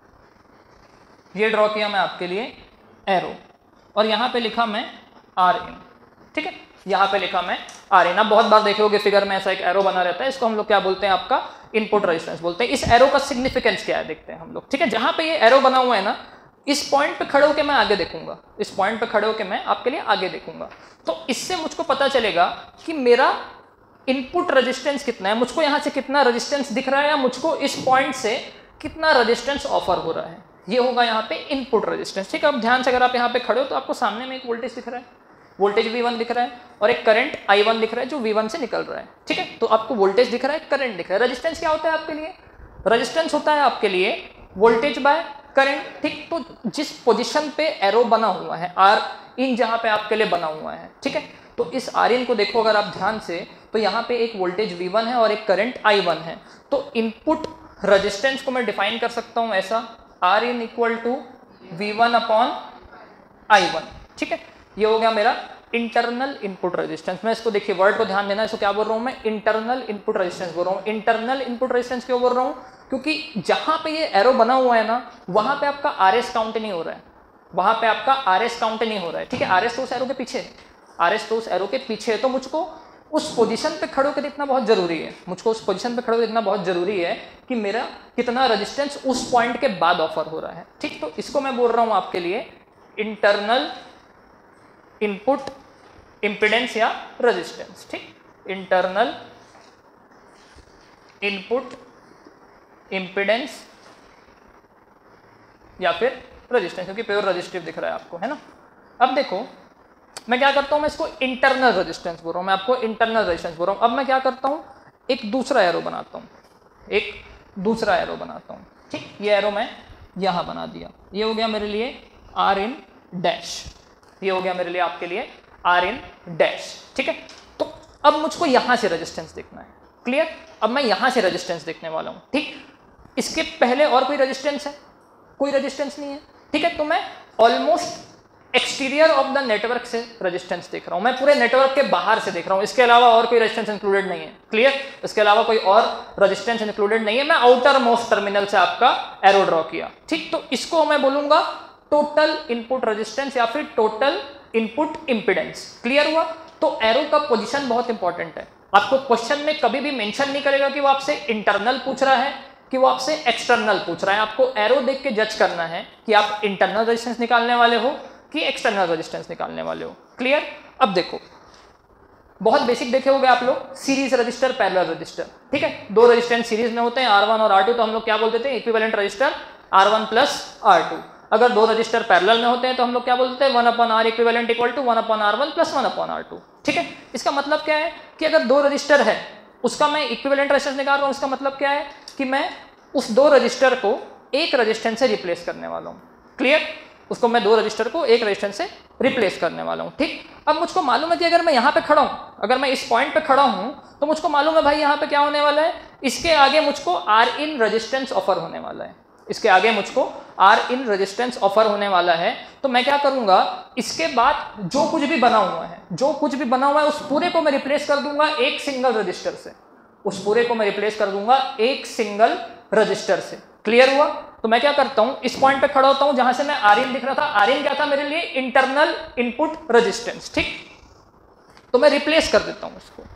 ये ड्रॉ किया मैं आपके लिए एरो, और यहां पे लिखा मैं आर इन, ठीक है, यहां पे लिखा मैं आर इन। आप बहुत बार देखोगे फिगर में ऐसा एक एरो बना रहता है, इसको हम लोग क्या बोलते हैं, आपका इनपुट रेजिस्टेंस बोलते हैं। इस एरो का सिग्निफिकेंस क्या है देखते हैं हम लोग, ठीक है। जहां पे ये एरो बना हुआ है ना, इस पॉइंट पे खड़े होकर मैं आगे देखूंगा, इस पॉइंट पे खड़े होकर मैं आपके लिए आगे देखूंगा। तो इससे मुझको पता चलेगा कि मेरा इनपुट रेजिस्टेंस कितना है, मुझको यहां से कितना रेजिस्टेंस दिख रहा है, या मुझको इस पॉइंट से कितना रेजिस्टेंस ऑफर हो रहा है। ये होगा यहाँ पे इनपुट रेजिस्टेंस, ठीक है। अब ध्यान से अगर आप यहाँ पे खड़े हो तो आपको सामने में एक वोल्टेज दिख रहा है, वोल्टेज वी वन दिख रहा है, और एक करंट आई वन दिख रहा है जो वी वन से निकल रहा है, ठीक है। तो आपको वोल्टेज दिख रहा है, करंट दिख रहा है। रेजिस्टेंस क्या होता है आपके लिए, रेजिस्टेंस होता है आपके लिए वोल्टेज बाय करंट, ठीक। तो जिस पोजीशन पे एरो बना हुआ है, आर इन जहां पे आपके लिए बना हुआ है, ठीक है। तो इस आर इन को देखो अगर आप ध्यान से, तो यहाँ पे एक वोल्टेज वी वन है और एक करंट आई वन है। तो इनपुट रजिस्टेंस को मैं डिफाइन कर सकता हूं ऐसा, R in equal to V one upon I one, ठीक है। ये हो गया मेरा इंटरनल इनपुट रेजिस्टेंस। मैं इसको देखिए वर्ड को ध्यान देना, इसको क्या बोल रहा हूं मैं, इंटरनल इनपुट रेजिस्टेंस बोल रहा हूं। इंटरनल इनपुट रेजिस्टेंस क्यों बोल रहा हूं, क्योंकि जहां पे ये एरो बना हुआ है ना, वहां पे आपका आरएस काउंट नहीं हो रहा है, वहां पे आपका आरएस काउंट नहीं हो रहा है, ठीक है। आरएस तो उस एरो के पीछे है, आरएस तो उस एरो के पीछे है, तो मुझको उस पोजीशन पे खड़े होकर देखना बहुत जरूरी है, मुझको उस पोजीशन पे खड़े होकर देखना बहुत जरूरी है कि मेरा कितना रेजिस्टेंस उस पॉइंट के बाद ऑफर हो रहा है, ठीक। तो इसको मैं बोल रहा हूं आपके लिए इंटरनल इनपुट इंपिडेंस या रेजिस्टेंस, ठीक। इंटरनल इनपुट इंपिडेंस या फिर रेजिस्टेंस, क्योंकि प्योर रेजिस्टिव दिख रहा है आपको, है ना। अब देखो मैं क्या करता हूं, मैं इसको इंटरनल रेजिस्टेंस बोल रहा हूं, मैं आपको इंटरनल रेजिस्टेंस बोल रहा हूं। अब मैं क्या करता हूं, एक दूसरा एरो बनाता हूं, एक दूसरा एरो बनाता हूं, ठीक। ये एरो मैं यहां बना दिया, ये हो गया मेरे लिए आर इन डैश, ये हो गया मेरे लिए आपके लिए आर इन डैश, ठीक है। तो अब मुझको यहां से रेजिस्टेंस देखना है, क्लियर। अब मैं यहां से रेजिस्टेंस देखने वाला हूं, ठीक। इसके पहले और कोई रेजिस्टेंस है, कोई रेजिस्टेंस नहीं है, ठीक है। तो मैं almost exterior of the network से रेजिस्टेंस देख रहा हूं, मैं पूरे नेटवर्क के बाहर से देख रहा हूं, इसके अलावा और कोई रेजिस्टेंस इंक्लूडेड नहीं है, क्लियर। इसके अलावा कोई और रेजिस्टेंस इंक्लूडेड नहीं है, मैं आउटर मोस्ट टर्मिनल से आपका एरो ड्रॉ किया, ठीक। तो इसको मैं बोलूंगा टोटल इनपुट रेजिस्टेंस या फिर टोटल इनपुट इंपिडेंस, क्लियर हुआ। तो एरो का पोजीशन बहुत इंपॉर्टेंट है, आपको क्वेश्चन में कभी भी मेंशन नहीं करेगा कि वो आपसे इंटरनल पूछ रहा है कि वो आपसे एक्सटर्नल पूछ रहा है, आपको एरो देख के जज करना है कि आप इंटरनल रेजिस्टेंस निकालने वाले हो कि एक्सटर्नल रेजिस्टेंस निकालने वाले हो, क्लियर। अब देखो बहुत बेसिक देखे होंगे आप लोग, सीरीज रजिस्टर पैरेलल रजिस्टर, ठीक है। दो रेजिस्टेंस सीरीज में होते हैं आर वन और आर टू, तो हम लोग क्या बोलते थे, equivalent resistor R one plus R two. अगर दो रजिस्टर पैरेलल में होते हैं तो हम लोग क्या बोलते हैं, one upon R equivalent equal to one upon R one plus one upon R two, ठीक है। इसका मतलब क्या है कि अगर दो रजिस्टर है उसका मैं इक्विवेलेंट रेजिस्टेंस निकाल रहा हूं, इसका मतलब क्या है कि मैं उस दो रजिस्टर को एक रजिस्टेंस से रिप्लेस करने वाला हूं, क्लियर। उसको मैं दो रजिस्टर को एक रजिस्टेंस से रिप्लेस करने वाला हूं, ठीक। अब मुझको मालूम है कि अगर मैं यहां पे खड़ा हूं, अगर मैं इस पॉइंट पे खड़ा हूं, तो मुझको मालूम है भाई यहां पे क्या होने वाला है, इसके आगे मुझको आर इन रेजिस्टेंस ऑफर होने वाला है, इसके आगे मुझको आर इन रेजिस्टेंस ऑफर होने वाला है। तो मैं क्या करूंगा, इसके बाद जो कुछ भी बना हुआ है, जो कुछ भी बना हुआ है उस पूरे को मैं रिप्लेस कर दूंगा एक सिंगल रजिस्टर से, उस पूरे को मैं रिप्लेस कर दूंगा एक सिंगल रजिस्टर से, क्लियर हुआ। तो मैं क्या करता हूं, इस पॉइंट पे खड़ा होता हूं जहां से मैं आर इन दिख रहा था, आर इन क्या था मेरे लिए, इंटरनल इनपुट रेजिस्टेंस, ठीक। तो मैं रिप्लेस कर देता हूं इसको,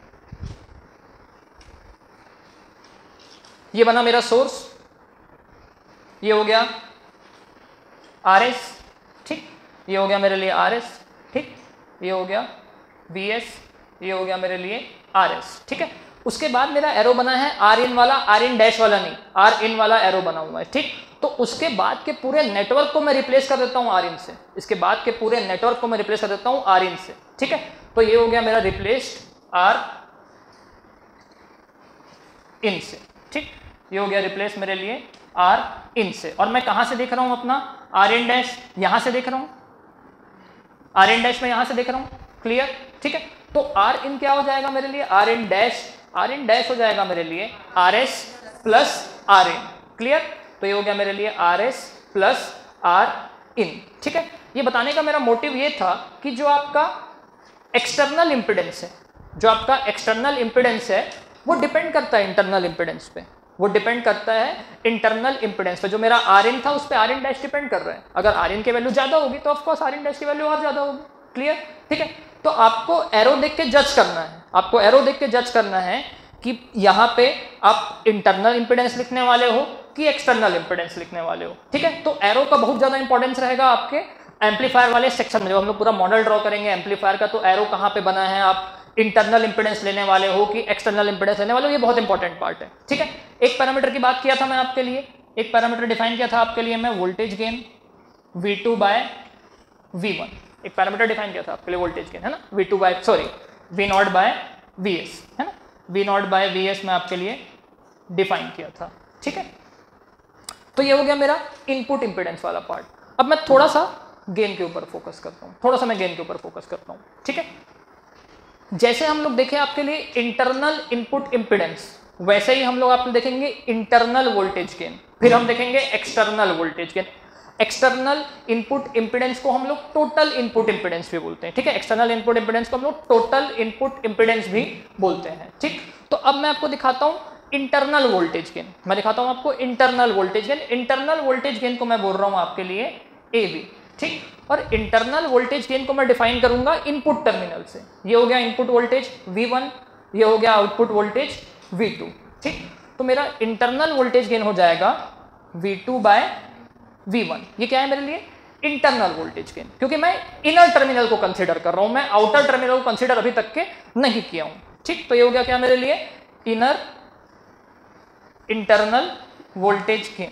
ये बना मेरा सोर्स, ये हो गया आर एस, ठीक। ये हो गया मेरे लिए आर एस, ठीक। ये हो गया वी एस, ये हो गया मेरे लिए आर एस, ठीक है। उसके बाद मेरा एरो बना है आर इन वाला, आर इन डैश वाला नहीं, आर इन वाला एरो बना हुआ है, ठीक। तो उसके बाद के पूरे नेटवर्क को मैं रिप्लेस कर देता हूं आर इन से, इसके बाद के पूरे नेटवर्क को मैं रिप्लेस कर देता हूं आर इन से, ठीक है। तो ये हो गया मेरा रिप्लेस्ड आर इन से, ठीक। ये हो गया रिप्लेस मेरे लिए आर इन से, और मैं कहां से देख रहा हूं अपना आर इन डैश, यहां से देख रहा हूं, आर इन डैश में यहां से देख रहा हूं, क्लियर, ठीक है। तो आर इन क्या हो जाएगा मेरे लिए, R in dash, R in dash हो जाएगा मेरे लिए R S plus R in, clear. तो ये हो गया मेरे लिए R S plus R in, ठीक है। ये बताने का मेरा मोटिव ये था कि जो आपका एक्सटर्नल इंपिडेंस है, जो आपका एक्सटर्नल इंपिडेंस है वो डिपेंड करता है इंटरनल इंपिडेंस पे, वो डिपेंड करता है इंटरनल इंपिडेंस पे। जो मेरा आर इन था उस पर आर इन डैश डिपेंड कर रहा है, अगर आर इन की वैल्यू ज्यादा होगी तो ऑफकोर्स आर इन डैश की वैल्यू और ज्यादा होगी, क्लियर, ठीक है। तो आपको एरो देख के जज करना है, आपको एरो देख के जज करना है कि यहाँ पे आप इंटरनल इंपिडेंस लिखने वाले हो कि एक्सटर्नल इंपिडेंस लिखने वाले हो, ठीक है। तो एरो का बहुत ज्यादा इंपॉर्टेंस रहेगा आपके एम्पलीफायर वाले सेक्शन में। जब हम लोग पूरा मॉडल ड्रॉ करेंगे एम्पलीफायर का, तो एरो कहाँ पे बना है, आप इंटरनल इंपिडेंस लेने वाले हो कि एक्सटर्नल इंपिडेंस लेने वाले हो, ये बहुत इंपॉर्टेंट पार्ट है, ठीक है। एक पैरामीटर की बात किया था मैं आपके लिए, एक पैरामीटर डिफाइन किया था आपके लिए मैं, voltage gain V two by V one, एक पैरामीटर डिफाइन किया था आपके लिए वोल्टेज गेन, है ना, V two by sorry V naught by V S, है ना, V naught by V S में आपके लिए डिफाइन किया था, ठीक है। तो ये हो गया मेरा इनपुट इंपिडेंस वाला पार्ट। अब मैं थोड़ा सा गेन के ऊपर फोकस करता हूँ, थोड़ा सा मैं गेन के ऊपर फोकस करता हूँ, ठीक है। जैसे हम लोग देखें आपके लिए इंटरनल इनपुट इंपिडेंस, वैसे ही हम लोग आप देखेंगे इंटरनल वोल्टेज गेन, फिर हम देखेंगे external voltage gain. External input impedance को हम लोग टोटल इनपुट इंपीडेंस भी बोलते हैं, ठीक है। एक्सटर्नल इनपुट इंपीडेंस को हम लोग टोटल इनपुट इंपीडेंस भी बोलते हैं, ठीक। तो अब मैं आपको दिखाता हूं इंटरनल वोल्टेज गेन, मैं दिखाता हूं आपको internal voltage gain. Internal voltage gain को मैं बोल रहा हूं आपके लिए ए वी, ठीक। और इंटरनल वोल्टेज गेन को मैं डिफाइन करूंगा इनपुट टर्मिनल से। ये हो गया इनपुट वोल्टेज वी वन, ये हो गया आउटपुट वोल्टेज वी टू, ठीक। तो मेरा इंटरनल वोल्टेज गेन हो जाएगा V two by V one. ये क्या है मेरे लिए? इंटरनल वोल्टेज गेन, क्योंकि मैं इनर टर्मिनल को कंसीडर कर रहा हूं, मैं आउटर टर्मिनल को कंसीडर अभी तक के नहीं किया हूं, ठीक। तो ये हो गया क्या मेरे लिए? Inner internal voltage gain,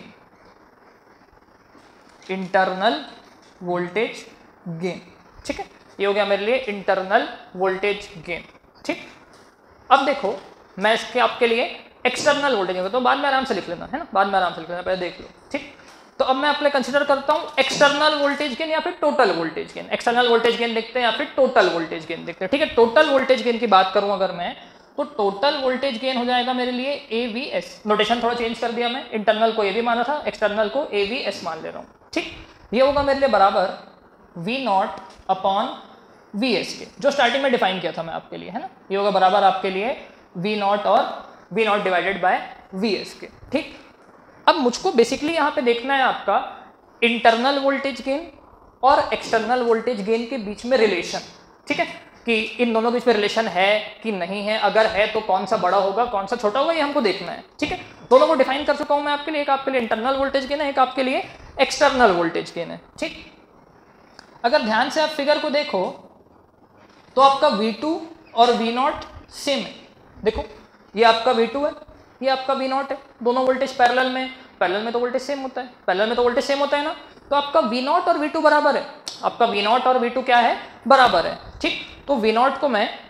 internal voltage gain, ठीक है। ये हो गया मेरे लिए इंटरनल वोल्टेज गेन, ठीक। अब देखो मैं इसके आपके लिए एक्सटर्नल वोल्टेज गेन तो बाद में आराम से लिख लेना है ना, बाद में आराम से लिख लेना, पहले देख लो, ठीक। तो अब मैं अपने कंसीडर करता हूं एक्सटर्नल वोल्टेज गेन या फिर total voltage gain. External voltage gain देखते हैं या फिर टोटल वोल्टेज गेन देखते हैं, ठीक है। टोटल वोल्टेज गेन की बात करूं अगर मैं, तो टोटल वोल्टेज गेन हो जाएगा मेरे लिए ए वी एस। नोटेशन थोड़ा चेंज कर दिया मैं, इंटरनल को ए वी माना था, एक्सटर्नल को ए वी एस मान ले रहा हूं, ठीक। ये होगा मेरे लिए बराबर V naught upon V S के, जो स्टार्टिंग में डिफाइन किया था मैं आपके लिए, है ना। ये होगा बराबर आपके लिए वी नॉट और V naught divided by V S के, ठीक। अब मुझको बेसिकली यहाँ पे देखना है आपका इंटरनल वोल्टेज गेन और एक्सटर्नल वोल्टेज गेन के बीच में रिलेशन, ठीक है, कि इन दोनों के बीच में रिलेशन है कि नहीं है, अगर है तो कौन सा बड़ा होगा कौन सा छोटा होगा, ये हमको देखना है, ठीक है। दोनों को डिफाइन कर चुका हूं मैं आपके लिए, एक आपके लिए इंटरनल वोल्टेज गेन है, एक आपके लिए एक्सटर्नल वोल्टेज गेन है, ठीक। अगर ध्यान से आप फिगर को देखो तो आपका वी टू और वी नॉट सेम है। देखो ये आपका वी टू है, ये आपका वी नॉट है, दोनों वोल्टेज पैरेलल में, पैरेलल में तो वोल्टेज सेम होता है, पैरेलल में तो वोल्टेज सेम होता है ना। तो आपका वी नॉट और वी टू बराबर है, आपका वी नॉट और वी टू क्या है? बराबर है, ठीक। तो वी नॉट को मैं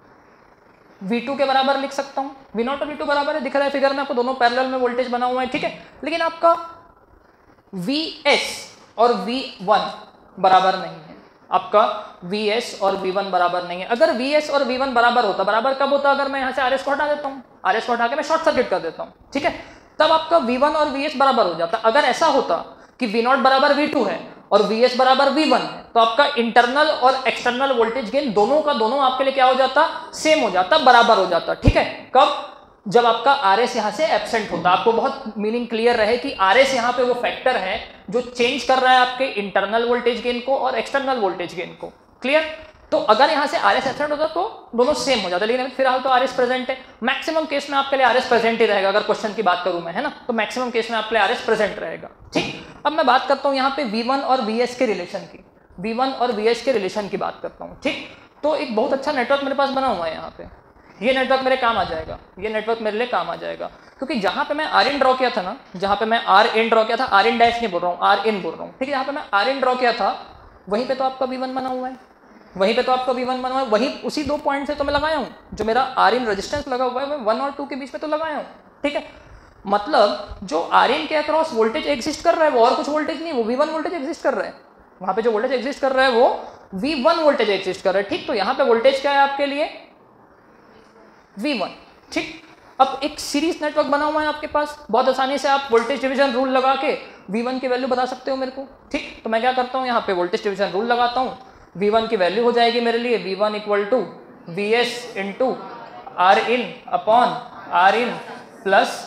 वी टू के बराबर लिख सकता हूं, वी नॉट और वी टू बराबर है, दिख रहा है फिगर में आपको, दोनों पैरेलल में वोल्टेज बना हुआ है, ठीक है। लेकिन आपका वी एस और वी वन बराबर नहीं है, आपका वी एस और वी वन बराबर नहीं है। अगर वी एस और वी वन बराबर होता, बराबर कब होता? अगर मैं यहाँ से आर एस को हटा देता हूँ, आर एस को हटा के मैं शॉर्ट सर्किट कर देता हूँ, ठीक है, तब आपका वी वन और वी एस बराबर हो जाता। अगर ऐसा होता कि वी नॉट बराबर वी टू है और वी एस बराबर वी वन है, तो आपका इंटरनल और एक्सटर्नल वोल्टेज गेन दोनों का दोनों आपके लिए क्या हो जाता? सेम हो जाता, बराबर हो जाता, ठीक है। कब? जब आपका आर एस यहाँ से एब्सेंट होता। आपको बहुत मीनिंग क्लियर रहे कि आर एस यहाँ पे वो फैक्टर है जो चेंज कर रहा है आपके इंटरनल वोल्टेज गेन को और एक्सटर्नल वोल्टेज गेन को, क्लियर। तो अगर यहाँ से आर एस एब्सेंट होता तो दोनों सेम हो जाता, लेकिन फिलहाल तो आर एस प्रेजेंट है। मैक्सिमम केस में आपके लिए आर एस प्रेजेंट ही रहेगा, अगर क्वेश्चन की बात करूं मैं, है ना, तो मैक्सिमम केस में आपके लिए आर एस प्रेजेंट रहेगा, ठीक। अब मैं बात करता हूँ यहाँ पे वी वन और वी एस के रिलेशन की, वी वन और वी एस के रिलेशन की बात करता हूँ, ठीक। तो एक बहुत अच्छा नेटवर्क मेरे पास बना हुआ है यहाँ पे, ये नेटवर्क मेरे काम आ जाएगा, ये नेटवर्क मेरे लिए काम आ जाएगा, क्योंकि जहां पे मैं आर इन ड्रॉ किया था ना, जहां पे मैं आर इन ड्रॉ किया था, आर इन डैश नहीं बोल रहा हूँ, आर इन बोल रहा हूँ, ठीक है। जहां पे मैं आर इन ड्रॉ किया था वहीं पे तो आपका वी वन बना हुआ है, वहीं पे तो आपका वी वन बना हुआ है, वहीं उसी दो पॉइंट से तो मैं लगाया हूँ, जो मेरा आर इन रेजिस्टेंस लगा हुआ है मैं वन और टू के बीच में तो लगाया हूँ, ठीक है। मतलब जो आर इन के अक्रॉस वोल्टेज एग्जिस्ट कर रहा है वो और कुछ वोल्टेज नहीं, वो वी वन वोल्टेज एग्जिस्ट कर रहा है, वहां पे जो वोल्टेज एग्जिस्ट कर रहा है वो वी वन वोल्टेज एग्जिस्ट कर रहा है, ठीक। तो यहाँ पे वोल्टेज क्या है आपके लिए? वी वन, ठीक। अब एक सीरीज नेटवर्क बना हुआ है आपके पास, बहुत आसानी से आप वोल्टेज डिवीजन रूल लगा के वी वन की वैल्यू बता सकते हो मेरे को, ठीक। तो मैं क्या करता हूँ, यहाँ पे वोल्टेज डिवीजन रूल लगाता हूँ, वी वन की वैल्यू हो जाएगी मेरे लिए V one equal to V S into R in upon R in plus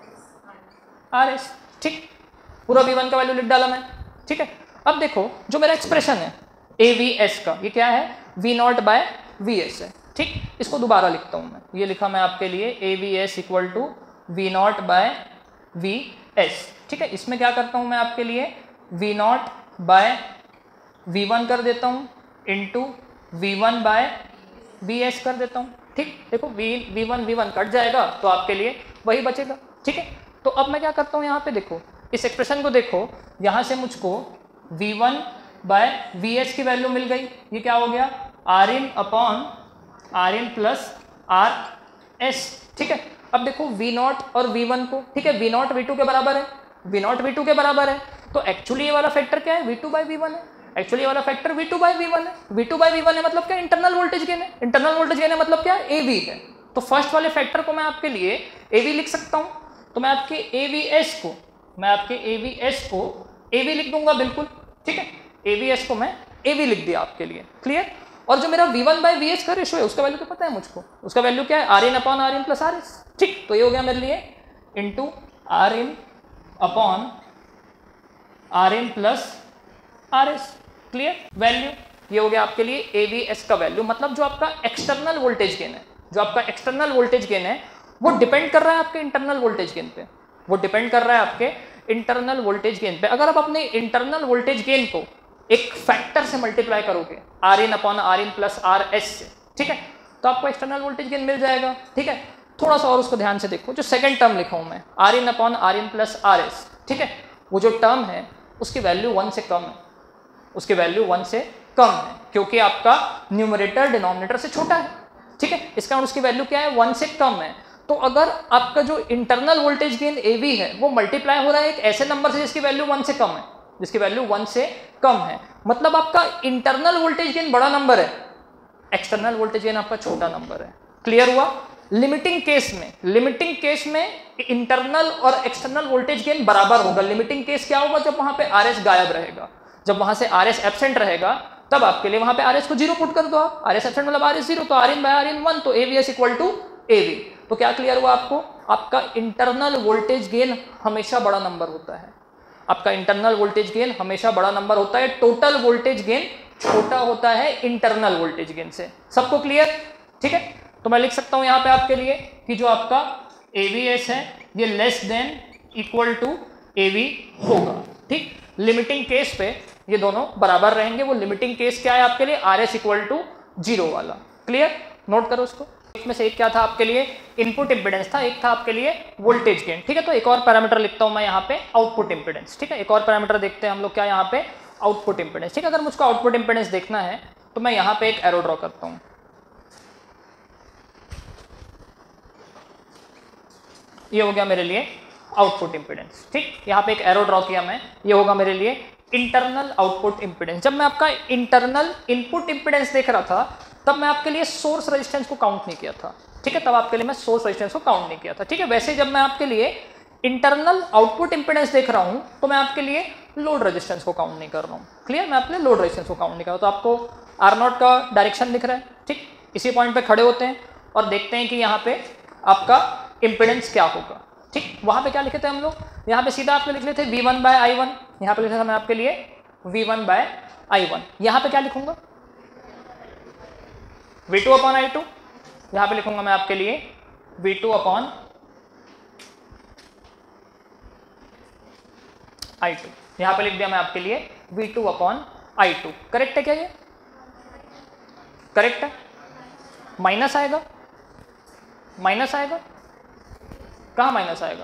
R S, ठीक। पूरा वी वन का वैल्यू लिख डाला मैं, ठीक है। अब देखो जो मेरा एक्सप्रेशन है ए वी एस का, ये क्या है? V naught by V S है, ठीक। इसको दोबारा लिखता हूं मैं, ये लिखा मैं आपके लिए A V S equal to V naught by V S, ठीक है। इसमें क्या करता हूं मैं आपके लिए V naught by V one कर देता हूं into V one by V S कर देता हूं, ठीक। देखो V V one V one cut जाएगा तो आपके लिए वही बचेगा, ठीक है। तो अब मैं क्या करता हूं, यहाँ पे देखो इस एक्सप्रेशन को देखो, यहाँ से मुझको V one by V S की वैल्यू मिल गई, ये क्या हो गया? R in upon R in plus R S, ठीक है। अब देखो वी नॉट और वी वन को, ठीक है, वी नॉट वी टू के बराबर है, वी नॉट वी टू के बराबर है, तो एक्चुअली ये वाला फैक्टर क्या है? V two by V one है, एक्चुअली ये वाला factor V two by V one है, V two by V one है मतलब क्या? इंटरनल वोल्टेज गेन है, इंटरनल वोल्टेज गेन है मतलब क्या? ए वी है, तो फर्स्ट वाले फैक्टर को मैं आपके लिए ए वी लिख सकता हूं, तो मैं आपके ए वी एस को मैं आपके ए वी एस को ए वी लिख दूंगा बिल्कुल, ठीक है। ए वी एस को मैं ए वी लिख दिया आपके लिए, क्लियर। और जो मेरा V one by V S का रेशो है उसका वैल्यू तो पता है मुझको, उसका वैल्यू क्या है, R in upon R in plus R S, ठीक। तो ये हो गया मेरे लिए into R in upon R in plus R S, clear. Value ये हो गया आपके लिए ए वी एस का वैल्यू, मतलब जो आपका एक्सटर्नल वोल्टेज गेन है, जो आपका एक्सटर्नल वोल्टेज गेन है वो डिपेंड कर रहा है आपके इंटरनल वोल्टेज गेन पे, वो डिपेंड कर रहा है आपके इंटरनल वोल्टेज गेन पे। अगर आप अपने इंटरनल वोल्टेज गेन को एक फैक्टर से मल्टीप्लाई करोगे R in upon R in plus R S से, ठीक है, तो आपको एक्सटर्नल वोल्टेज गेन मिल जाएगा, ठीक है। थोड़ा सा और उसको ध्यान से देखो, जो सेकंड टर्म लिखा हूं मैं R in upon R in plus R S, ठीक है, वो जो टर्म है उसकी वैल्यू वन से कम है, उसकी वैल्यू वन से कम है, क्योंकि आपका न्यूमरेटर डिनोमिनेटर से छोटा है, ठीक है। इसका उसकी वैल्यू क्या है, वन से कम है। तो अगर आपका जो internal voltage gain A V है वो मल्टीप्लाई हो रहा है एक ऐसे नंबर से जिसकी वैल्यू वन से कम है, जिसकी वैल्यू वन से कम है, मतलब आपका इंटरनल वोल्टेज गेन बड़ा नंबर है, एक्सटर्नल वोल्टेज गेन आपका छोटा नंबर है, क्लियर हुआ। लिमिटिंग केस में लिमिटिंग केस में इंटरनल और एक्सटर्नल वोल्टेज गेन बराबर होगा। लिमिटिंग केस क्या होगा, जब वहां पे आर एस गायब रहेगा, जब वहां से आर एस एब्सेंट रहेगा तब आपके लिए वहां पे आर एस को जीरो पुट कर दो आप, आर एस एब्सेंट मतलब आर एस जीरो, तो R in by R in one, तो A V S equal to A V. तो क्या क्लियर हुआ आपको, आपका इंटरनल वोल्टेज गेन हमेशा बड़ा नंबर होता है, आपका इंटरनल वोल्टेज गेन हमेशा बड़ा नंबर होता है, टोटल वोल्टेज गेन छोटा होता है इंटरनल वोल्टेज गेन से। सबको क्लियर, ठीक है। तो मैं लिख सकता हूं यहां पे आपके लिए कि जो आपका ए वी एस है ये less than equal to A V होगा, ठीक। लिमिटिंग केस पे ये दोनों बराबर रहेंगे, वो लिमिटिंग केस क्या है आपके लिए, R S equal to zero वाला, क्लियर। नोट करो उसको। इसमें से एक क्या था आपके लिए, इनपुट इंपेडेंस था, एक था आपके लिए वोल्टेज गेन, ठीक है। तो एक और पैरामीटर लिखता हूं मैं यहाँ पे, आउटपुट इंपेडेंस, ठीक है। एक और पैरामीटर देखते हैं हम लोग क्या यहाँ पे, आउटपुट इंपेडेंस, ठीक है। अगर मुझको आउटपुट इंपेडेंस देखना है तो मैं यहाँ पे एक एरो ड्रॉ करता हूँ, ये हो गया मेरे लिए आउटपुट इंपेडेंस, ठीक। यहाँ पे एक एरो ड्रॉ किया मैं, ये होगा मेरे लिए इंटरनल आउटपुट इंपेडेंस। जब मैं आपका इंटरनल इनपुट इंपेडेंस देख रहा था तब मैं आपके लिए सोर्स रेजिस्टेंस को काउंट नहीं किया था, ठीक है, तब आपके लिए मैं सोर्स रेजिस्टेंस को काउंट नहीं किया था, ठीक है। वैसे जब मैं आपके लिए इंटरनल आउटपुट इंपेडेंस देख रहा हूं तो मैं आपके लिए लोड रेजिस्टेंस को काउंट नहीं कर रहा हूं, क्लियर। मैं आपके लिए लोड रेजिस्टेंस को काउंट नहीं कर रहा हूं। तो आपको आर नॉट का डायरेक्शन दिख रहा है, ठीक। इसी पॉइंट पे खड़े होते हैं और देखते हैं कि यहाँ पे आपका इंपेडेंस क्या होगा, ठीक। वहां पे क्या लिखे थे हम लोग, यहाँ पे सीधा आपने लिख लेते V one by I one, यहाँ पे लिखा था मैं आपके लिए V one by I one. यहाँ पे क्या लिखूंगा, V two upon I two, यहाँ पे लिखूंगा मैं आपके लिए V two upon I two, यहाँ पे लिख दिया मैं आपके लिए V two upon I two. Correct है क्या ये, करेक्ट है। माइनस आएगा, माइनस आएगा, कहाँ माइनस आएगा,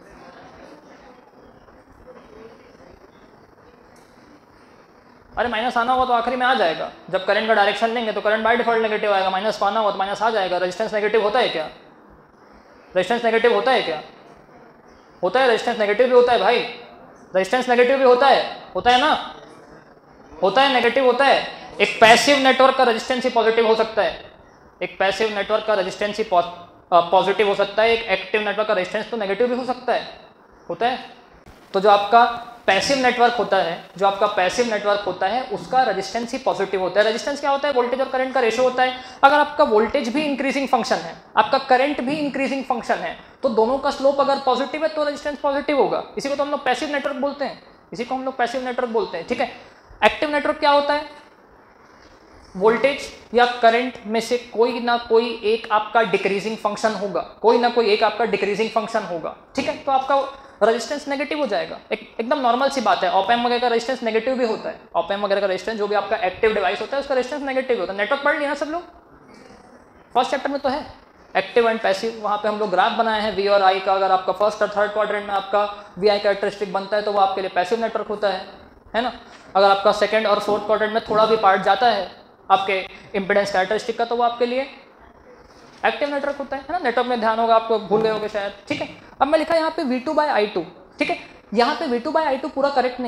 अरे माइनस आना होगा तो आखिरी में आ जाएगा, जब करंट का डायरेक्शन लेंगे तो करंट बाय डिफॉल्ट नेगेटिव आएगा, माइनस आना होगा तो माइनस आ जाएगा। रेजिस्टेंस नेगेटिव होता है क्या, रेजिस्टेंस नेगेटिव होता है क्या, होता है, रेजिस्टेंस नेगेटिव भी होता है भाई, रेजिस्टेंस नेगेटिव भी होता है, होता है ना, होता है, नेगेटिव होता है। एक पैसिव नेटवर्क का रेजिस्टेंस ही पॉजिटिव हो सकता है, एक पैसिव नेटवर्क का रेजिस्टेंस ही पॉजिटिव हो सकता है, एक एक्टिव नेटवर्क का रेजिस्टेंस तो नेगेटिव भी हो सकता है, होता है। तो जो आपका पैसिव नेटवर्क होता है, जो आपका पैसिव नेटवर्क होता है उसका रेजिस्टेंस ही पॉजिटिव होता है। रेजिस्टेंस क्या होता है, वोल्टेज और करंट का रेशो होता है। अगर आपका वोल्टेज भी इंक्रीजिंग फंक्शन है, आपका करंट भी इंक्रीजिंग फंक्शन है, तो दोनों का स्लोप अगर पॉजिटिव है तो रेजिस्टेंस पॉजिटिव होगा। इसी को तो हम लोग पैसिव नेटवर्क बोलते हैं, इसी को हम लोग पैसिव नेटवर्क बोलते हैं, ठीक है। एक्टिव नेटवर्क क्या होता है, वोल्टेज या करंट में से कोई ना कोई एक आपका डिक्रीजिंग फंक्शन होगा, कोई ना कोई एक आपका डिक्रीजिंग फंक्शन होगा, ठीक है। तो आपका रेजिस्टेंस नेगेटिव हो जाएगा, एक एकदम नॉर्मल सी बात है। ऑप-एम्प वगैरह का रेजिस्टेंस नेगेटिव भी होता है, ऑप-एम्प वगैरह का रेजिस्टेंस जो भी आपका एक्टिव डिवाइस होता है उसका रेजिस्टेंस नेगेटिव होता है। नेटवर्क पढ़ लिया ना सब लोग, फर्स्ट चैप्टर में तो है एक्टिव एंड पैसिव, वहाँ पे हम लोग ग्राफ बनाए हैं वी और आई का। अगर आपका फर्स्ट और थर्ड क्वाड्रेंट में आपका वी आई कैरेक्टरिस्टिक बनता है तो वो आपके लिए पैसिव नेटवर्क होता है, है ना। अगर आपका सेकंड और फोर्थ क्वाड्रेंट में थोड़ा भी पार्ट जाता है आपके इंपेडेंस कैरेक्टरिस्टिक का तो वो आपके लिए एक्टिव नेटवर्क होता है, है ना। नेटवर्क में ध्यान होगा आपको, भूल गए होगे शायद, ठीक है। अब मैं लिखा यहाँ पे V two by I two, ठीक है। यहाँ पे V two by I two पूरा करेक्ट नहीं है,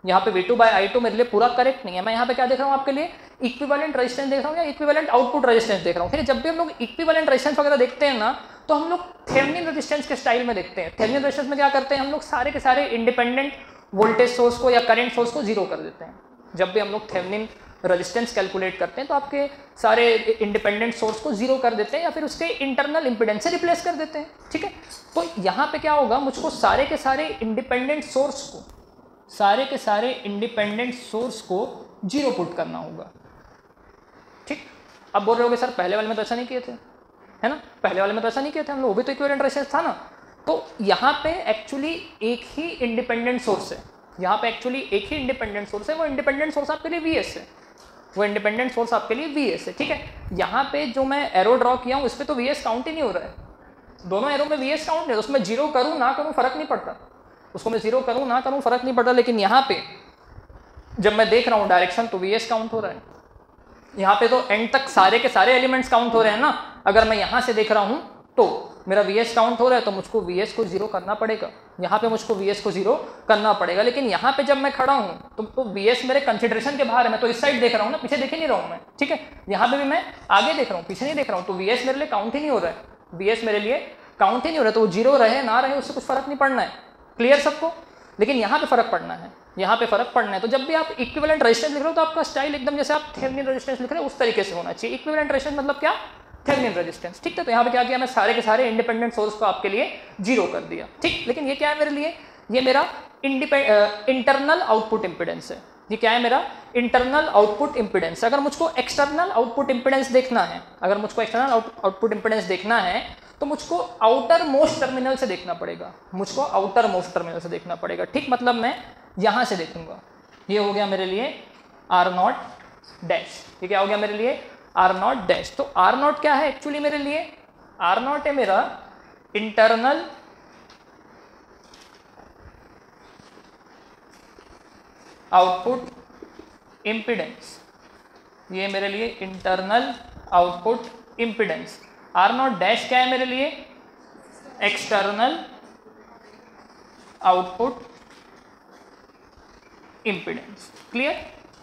यहाँ पे V two by I two मेरे लिए पूरा करेक्ट नहीं है। मैं यहाँ पे क्या देख रहा हूँ आपके लिए, इक्विवेलेंट रेजिस्टेंस देख रहा हूँ या इक्विवेलेंट आउटपुट रेजिस्टेंस देख रहा हूँ। ठीक है, जब भी हम लोग इक्विवेलेंट रेजिस्टेंस वगैरह देखते हैं ना, तो हम लोग थेवेनिन रेजिस्टेंस के स्टाइल में देखते हैं। थेवेनिन रेजिस्टेंस में क्या करते हैं हम लोग, सारे के सारे इंडिपेंडेंट वोल्टेज सोर्स को या करंट सोर्स को जीरो कर देते हैं। जब भी हम लोग थेवेनिन रेजिस्टेंस कैलकुलेट करते हैं तो आपके सारे इंडिपेंडेंट सोर्स को जीरो कर देते हैं या फिर उसके इंटरनल इंपीडेंस से रिप्लेस कर देते हैं। ठीक है, तो यहाँ पे क्या होगा, मुझको सारे के सारे इंडिपेंडेंट सोर्स को सारे के सारे इंडिपेंडेंट सोर्स को जीरो पुट करना होगा। ठीक, अब बोल रहे होगे सर पहले वाले में तो ऐसा नहीं किए थे, है ना, पहले वाले में तो ऐसा नहीं किए थे हम लोग, वो भी तो इक्विवेलेंट रेजिस्टेंस था ना। तो यहाँ पे एक्चुअली एक ही इंडिपेंडेंट सोर्स है, यहाँ पे एक्चुअली एक ही इंडिपेंडेंट सोर्स है, वो इंडिपेंडेंट सोर्स आपके लिए वी एस है, वो इंडिपेंडेंट सोर्स आपके लिए वी एस है। ठीक है, यहाँ पे जो मैं एरो ड्रॉ किया हूँ इस पर तो वी एस काउंट ही नहीं हो रहा है, दोनों एरो में वी एस काउंट है, उसमें जीरो करूँ ना करूँ फर्क नहीं पड़ता, उसको मैं जीरो करूँ ना करूँ फर्क नहीं पड़ता। लेकिन यहाँ पे जब मैं देख रहा हूँ डायरेक्शन तो वी एस काउंट हो रहा है, यहाँ पे तो एंड तक सारे के सारे एलिमेंट्स काउंट हो रहे हैं ना। अगर मैं यहाँ से देख रहा हूँ तो मेरा वी एस काउंट हो रहा है, तो मुझको वी एस को जीरो करना पड़ेगा, यहाँ पे मुझको वी एस को जीरो करना पड़ेगा। लेकिन यहाँ पे जब मैं खड़ा हूँ तो, तो वी एस मेरे कंसिडरेशन के बाहर है, मैं तो इस साइड देख रहा हूँ ना, पीछे देख ही नहीं रहा हूँ मैं। ठीक है, यहाँ पे भी मैं आगे देख रहा हूँ, पीछे नहीं देख रहा हूँ, तो वी एस मेरे लिए काउंट ही नहीं हो रहा है, वी एस मेरे लिए काउंट ही नहीं हो रहा है। तो वो जीरो रहे ना रहे उससे कुछ फर्क नहीं पड़ना है, क्लियर सबको। लेकिन यहाँ पे फर्क पड़ना है, यहाँ पे फर्क पड़ना है। तो जब भी आप इक्विवेलेंट रेजिस्टेंस लिख रहे हो तो आपका स्टाइल एकदम जैसे आप थेवेनिन रेजिस्टेंस लिख रहे हो उस तरीके से होना चाहिए। इक्विवेलेंट रेजिस्टेंस मतलब क्या, थेवेनिन रेजिस्टेंस। ठीक है, तो यहाँ पे क्या किया, मैं सारे के सारे इंडिपेंडेंट सोर्स को आपके लिए जीरो कर दिया। ठीक, लेकिन ये क्या है मेरे लिए, ये मेरा इंटरनल आउटपुट इंपिडेंस है। ये क्या है, मेरा इंटरनल आउटपुट इंपिडेंस। अगर मुझको एक्सटर्नल आउटपुट इंपिडेंस देखना है, अगर मुझको एक्सटर्नल आउटपुट इंपिडेंस देखना है तो मुझको आउटर मोस्ट टर्मिनल से देखना पड़ेगा, मुझको आउटर मोस्ट टर्मिनल से देखना पड़ेगा। ठीक, मतलब मैं यहाँ से देखूंगा, ये हो गया मेरे लिए आर नॉट डैश, ये क्या हो गया मेरे लिए आर नॉट डैश। तो आर नॉट क्या है एक्चुअली मेरे लिए, आर नॉट है मेरा इंटरनल आउटपुट इंपिडेंस, ये मेरे लिए internal output impedance. R naught dash क्या है मेरे लिए, एक्सटर्नल आउटपुट इंपिडेंस। क्लियर,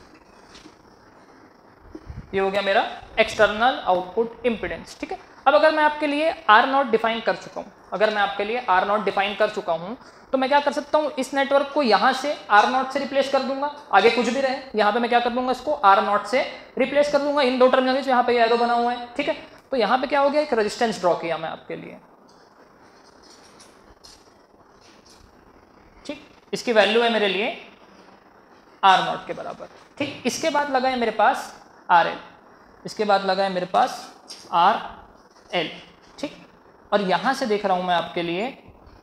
ये हो गया मेरा एक्सटर्नल आउटपुट इंपिडेंस। ठीक है, अब अगर मैं आपके लिए आर नॉट डिफाइन कर चुका हूं, अगर मैं आपके लिए आर नॉट डिफाइन कर चुका हूं तो मैं क्या कर सकता हूं, इस नेटवर्क को यहां से आर नॉट से रिप्लेस कर दूंगा, आगे कुछ भी रहे यहां पे मैं क्या कर दूंगा, इसको आर नॉट से रिप्लेस कर दूंगा इन दो टर्मिनल में, यहाँ पे एरो बना हुआ है। ठीक है, तो यहाँ पे क्या हो गया, एक रेजिस्टेंस ड्रॉ किया मैं आपके लिए। ठीक, इसकी वैल्यू है मेरे लिए आर नॉट के बराबर। ठीक, इसके बाद लगा है मेरे पास आर एल, इसके बाद लगा है मेरे पास आर एल। ठीक, और यहां से देख रहा हूं मैं आपके लिए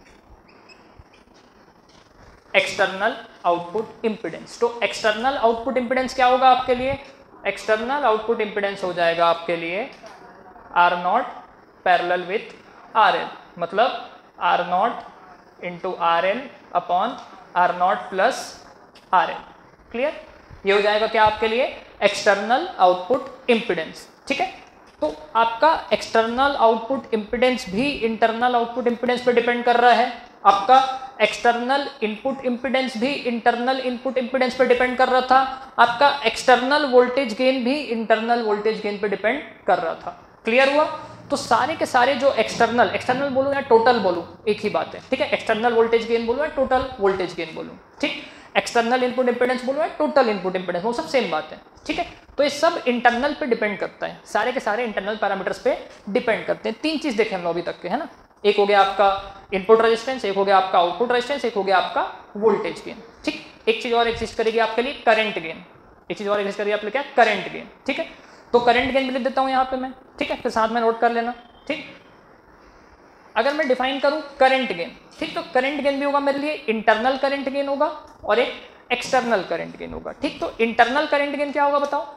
एक्सटर्नल आउटपुट इंपिडेंस। तो एक्सटर्नल आउटपुट इंपिडेंस क्या होगा आपके लिए, एक्सटर्नल आउटपुट इंपिडेंस हो जाएगा आपके लिए R naught parallel with R L, मतलब R naught into R L upon R naught plus R L. Clear, ये हो जाएगा क्या आपके लिए, एक्सटर्नल आउटपुट इंपिडेंस। ठीक है, तो आपका एक्सटर्नल आउटपुट इंपिडेंस भी इंटरनल आउटपुट इंपिडेंस पे डिपेंड कर रहा है, आपका एक्सटर्नल इनपुट इंपिडेंस भी इंटरनल इनपुट इंपिडेंस पे डिपेंड कर रहा था, आपका एक्सटर्नल वोल्टेज गेन भी इंटरनल वोल्टेज गेन पे डिपेंड कर रहा था। क्लियर हुआ, तो सारे के सारे जो एक्सटर्नल एक्सटर्नल बोलूँ या टोटल बोलूँ एक ही बात है। ठीक है, एक्सटर्नल वोल्टेज गेन बोलूँ या टोटल वोल्टेज गेन बोलूँ, ठीक, एक्सटर्नल इनपुट इंपिडेंस बोलूँ या टोटल इनपुट इंपिडेंस, वो सब सेम बात है। ठीक है, तो ये सब इंटरनल पे डिपेंड करता है, सारे के सारे इंटरनल पैरामीटर्स पे डिपेंड करते हैं। तीन चीज देखे हम लोग अभी तक के, है ना, एक हो गया आपका इनपुट रेजिस्टेंस, एक हो गया आपका आउटपुट रेजिस्टेंस, एक हो गया आपका वोल्टेज गेन। ठीक, एक चीज और एग्जिस्ट करेगी आपके लिए करंट गेन, एक चीज और एग्जिस्ट करेगी आपके लिए क्या, करंट गेन। ठीक है, तो करंट गेन भी लिख देता हूँ यहाँ पे मैं। ठीक है, फिर साथ में नोट कर लेना। ठीक, अगर मैं डिफाइन करूँ करंट गेन, ठीक, तो करंट गेन भी होगा मेरे लिए इंटरनल करंट गेन होगा और एक एक्सटर्नल करंट गेन होगा। ठीक, तो इंटरनल करंट गेन क्या होगा बताओ,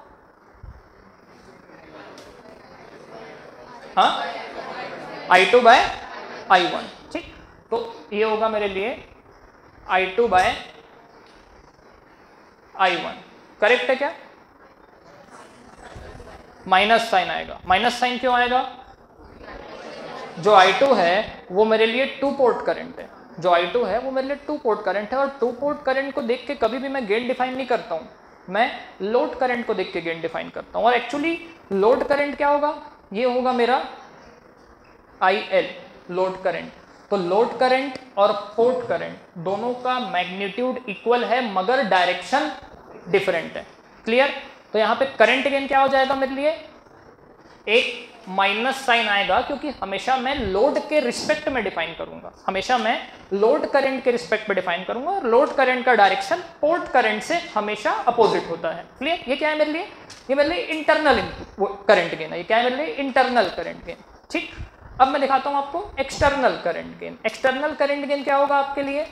हाँ, I two by I one. ठीक, तो ये होगा मेरे लिए I two by I one. Correct है क्या, माइनस साइन आएगा, माइनस साइन क्यों आएगा, जो आई टू है वो मेरे लिए टू पोर्ट करंट है, जो आई टू है वो मेरे लिए टू पोर्ट करंट है, और टू पोर्ट करंट को देख के कभी भी मैं गेन डिफाइन नहीं करता हूँ, मैं लोड करंट को देख के गेन डिफाइन करता हूँ। और एक्चुअली लोड करंट क्या होगा, ये होगा मेरा आई एल लोड करंट। तो लोड करंट और पोर्ट करंट दोनों का मैग्नीट्यूड इक्वल है मगर डायरेक्शन डिफरेंट है। क्लियर? तो यहाँ पे करंट गेन क्या हो जाएगा मेरे लिए, एक माइनस साइन आएगा, क्योंकि हमेशा मैं लोड के रिस्पेक्ट में डिफाइन करूंगा, हमेशा मैं लोड करंट के रिस्पेक्ट में डिफाइन करूंगा, और लोड करंट का डायरेक्शन पोर्ट करंट से हमेशा अपोजिट होता है। क्लियर? ये क्या है मेरे लिए, ये मेरे लिए इंटरनल करंट गेन है। ये क्या है मेरे लिए, इंटरनल करंट गेन। ठीक, अब मैं दिखाता हूं आपको external current gain. External current gain क्या होगा आपके लिए,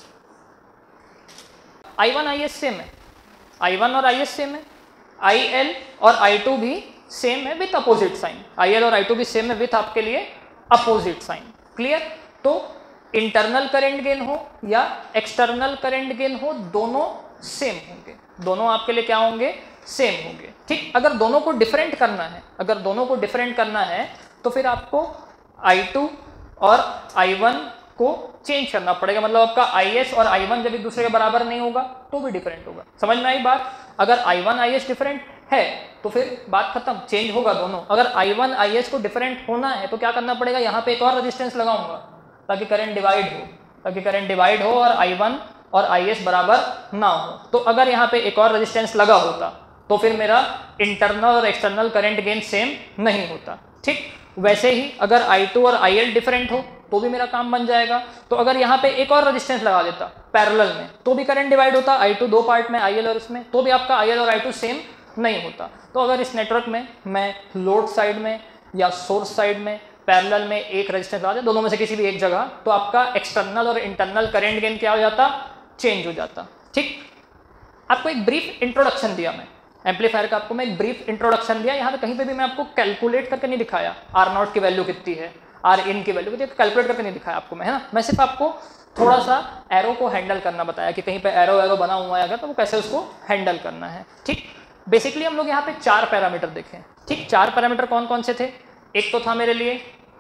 I one I S same है, आई वन और आई एस सेम है, आई एल और आई टू भी सेम है with opposite sign, I L और आई टू भी सेम है विथ आपके लिए अपोजिट साइन। क्लियर? तो इंटरनल करंट गेन हो या एक्सटर्नल करंट गेन हो, दोनों सेम होंगे, दोनों आपके लिए क्या होंगे, सेम होंगे। ठीक, अगर दोनों को डिफरेंट करना है, अगर दोनों को डिफरेंट करना है तो फिर आपको आई टू और आई वन को चेंज करना पड़ेगा, मतलब आपका आई एस और आई वन जब एक दूसरे के बराबर नहीं होगा तो भी डिफरेंट होगा। समझ में आई बात? अगर I one I S different है तो फिर बात खत्म, चेंज होगा दोनों। अगर आई वन आई एस को डिफरेंट होना है तो क्या करना पड़ेगा, यहाँ पे एक और रेजिस्टेंस लगाऊंगा ताकि करंट डिवाइड हो, ताकि करंट डिवाइड हो और आई वन और आई एस बराबर ना हो। तो अगर यहाँ पे एक और रेजिस्टेंस लगा होता तो फिर मेरा इंटरनल और एक्सटर्नल करंट गेन सेम नहीं होता। ठीक, वैसे ही अगर आई टू और आई एल डिफरेंट हो तो भी मेरा काम बन जाएगा। तो अगर यहाँ पे एक और रेजिस्टेंस लगा देता पैरेलल में तो भी करंट डिवाइड होता, आई टू दो पार्ट में, आई एल और इसमें, तो भी आपका आई एल और आई टू सेम नहीं होता। तो अगर इस नेटवर्क में मैं लोड साइड में या सोर्स साइड में पैरेलल में एक रेजिस्टेंस लगा दे, दोनों में से किसी भी एक जगह, तो आपका एक्सटर्नल और इंटरनल करंट गेन क्या हो जाता, चेंज हो जाता। ठीक, आपको एक ब्रीफ इंट्रोडक्शन दिया मैं एम्पलीफायर का, आपको मैं एक ब्रीफ इंट्रोडक्शन दिया। यहाँ पे कहीं पे भी मैं आपको कैलकुलेट करके नहीं दिखाया आर नॉट की वैल्यू कितनी है, आर इन की वैल्यू कितनी है, कैलकुलेट करके नहीं दिखाया आपको मैं, है ना। मैं सिर्फ आपको थोड़ा सा एरो को हैंडल करना बताया कि कहीं पे एरो एरो बना हुआ है अगर तो वो कैसे उसको हैंडल करना है। ठीक, बेसिकली हम लोग यहाँ पे चार पैरामीटर देखें। ठीक, चार पैरामीटर कौन कौन से थे, एक तो था मेरे लिए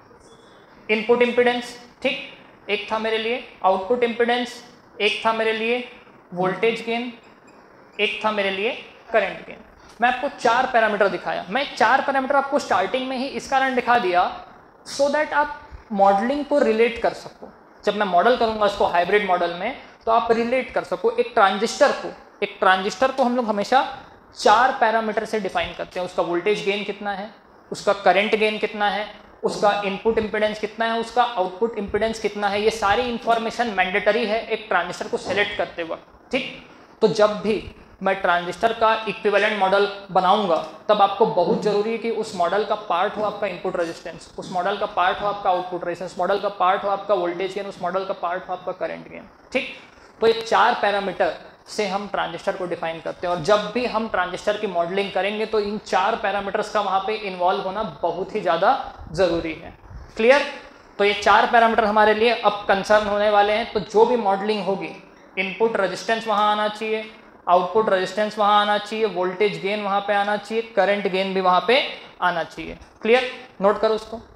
इनपुट इम्पिडेंस, ठीक, एक था मेरे लिए आउटपुट इम्पिडेंस, एक था मेरे लिए वोल्टेज गेन, एक था मेरे लिए करंट गेन। मैं आपको चार पैरामीटर दिखाया। मैं चार पैरामीटर आपको स्टार्टिंग में ही इस कारण दिखा दिया सो दैट आप मॉडलिंग को रिलेट कर सको। जब मैं मॉडल करूंगा इसको हाइब्रिड मॉडल में तो आप रिलेट कर सको। एक ट्रांजिस्टर को एक ट्रांजिस्टर को हम लोग हमेशा चार पैरामीटर से डिफाइन करते हैं। उसका वोल्टेज गेन कितना है, उसका करंट गेन कितना है, उसका इनपुट इम्पिडेंस कितना है, उसका आउटपुट इम्पिडेंस कितना है। ये सारी इंफॉर्मेशन मैंडेटरी है एक ट्रांजिस्टर को सेलेक्ट करते वक्त। ठीक, तो जब भी मैं ट्रांजिस्टर का इक्विवेलेंट मॉडल बनाऊंगा तब आपको बहुत जरूरी है कि उस मॉडल का पार्ट हो आपका इनपुट रेजिस्टेंस, उस मॉडल का पार्ट हो आपका आउटपुट रेजिस्टेंस, मॉडल का पार्ट हो आपका वोल्टेज गेन, उस मॉडल का पार्ट हो आपका करंट गेन। ठीक, तो ये चार पैरामीटर से हम ट्रांजिस्टर को डिफाइन करते हैं और जब भी हम ट्रांजिस्टर की मॉडलिंग करेंगे तो इन चार पैरामीटर्स का वहाँ पे इन्वॉल्व होना बहुत ही ज़्यादा ज़रूरी है। क्लियर? तो ये चार पैरामीटर हमारे लिए अब कंसर्न होने वाले हैं। तो जो भी मॉडलिंग होगी, इनपुट रेजिस्टेंस वहाँ आना चाहिए, आउटपुट रेजिस्टेंस वहाँ आना चाहिए, वोल्टेज गेन वहाँ पे आना चाहिए, करंट गेन भी वहाँ पे आना चाहिए। क्लियर? नोट करो उसको।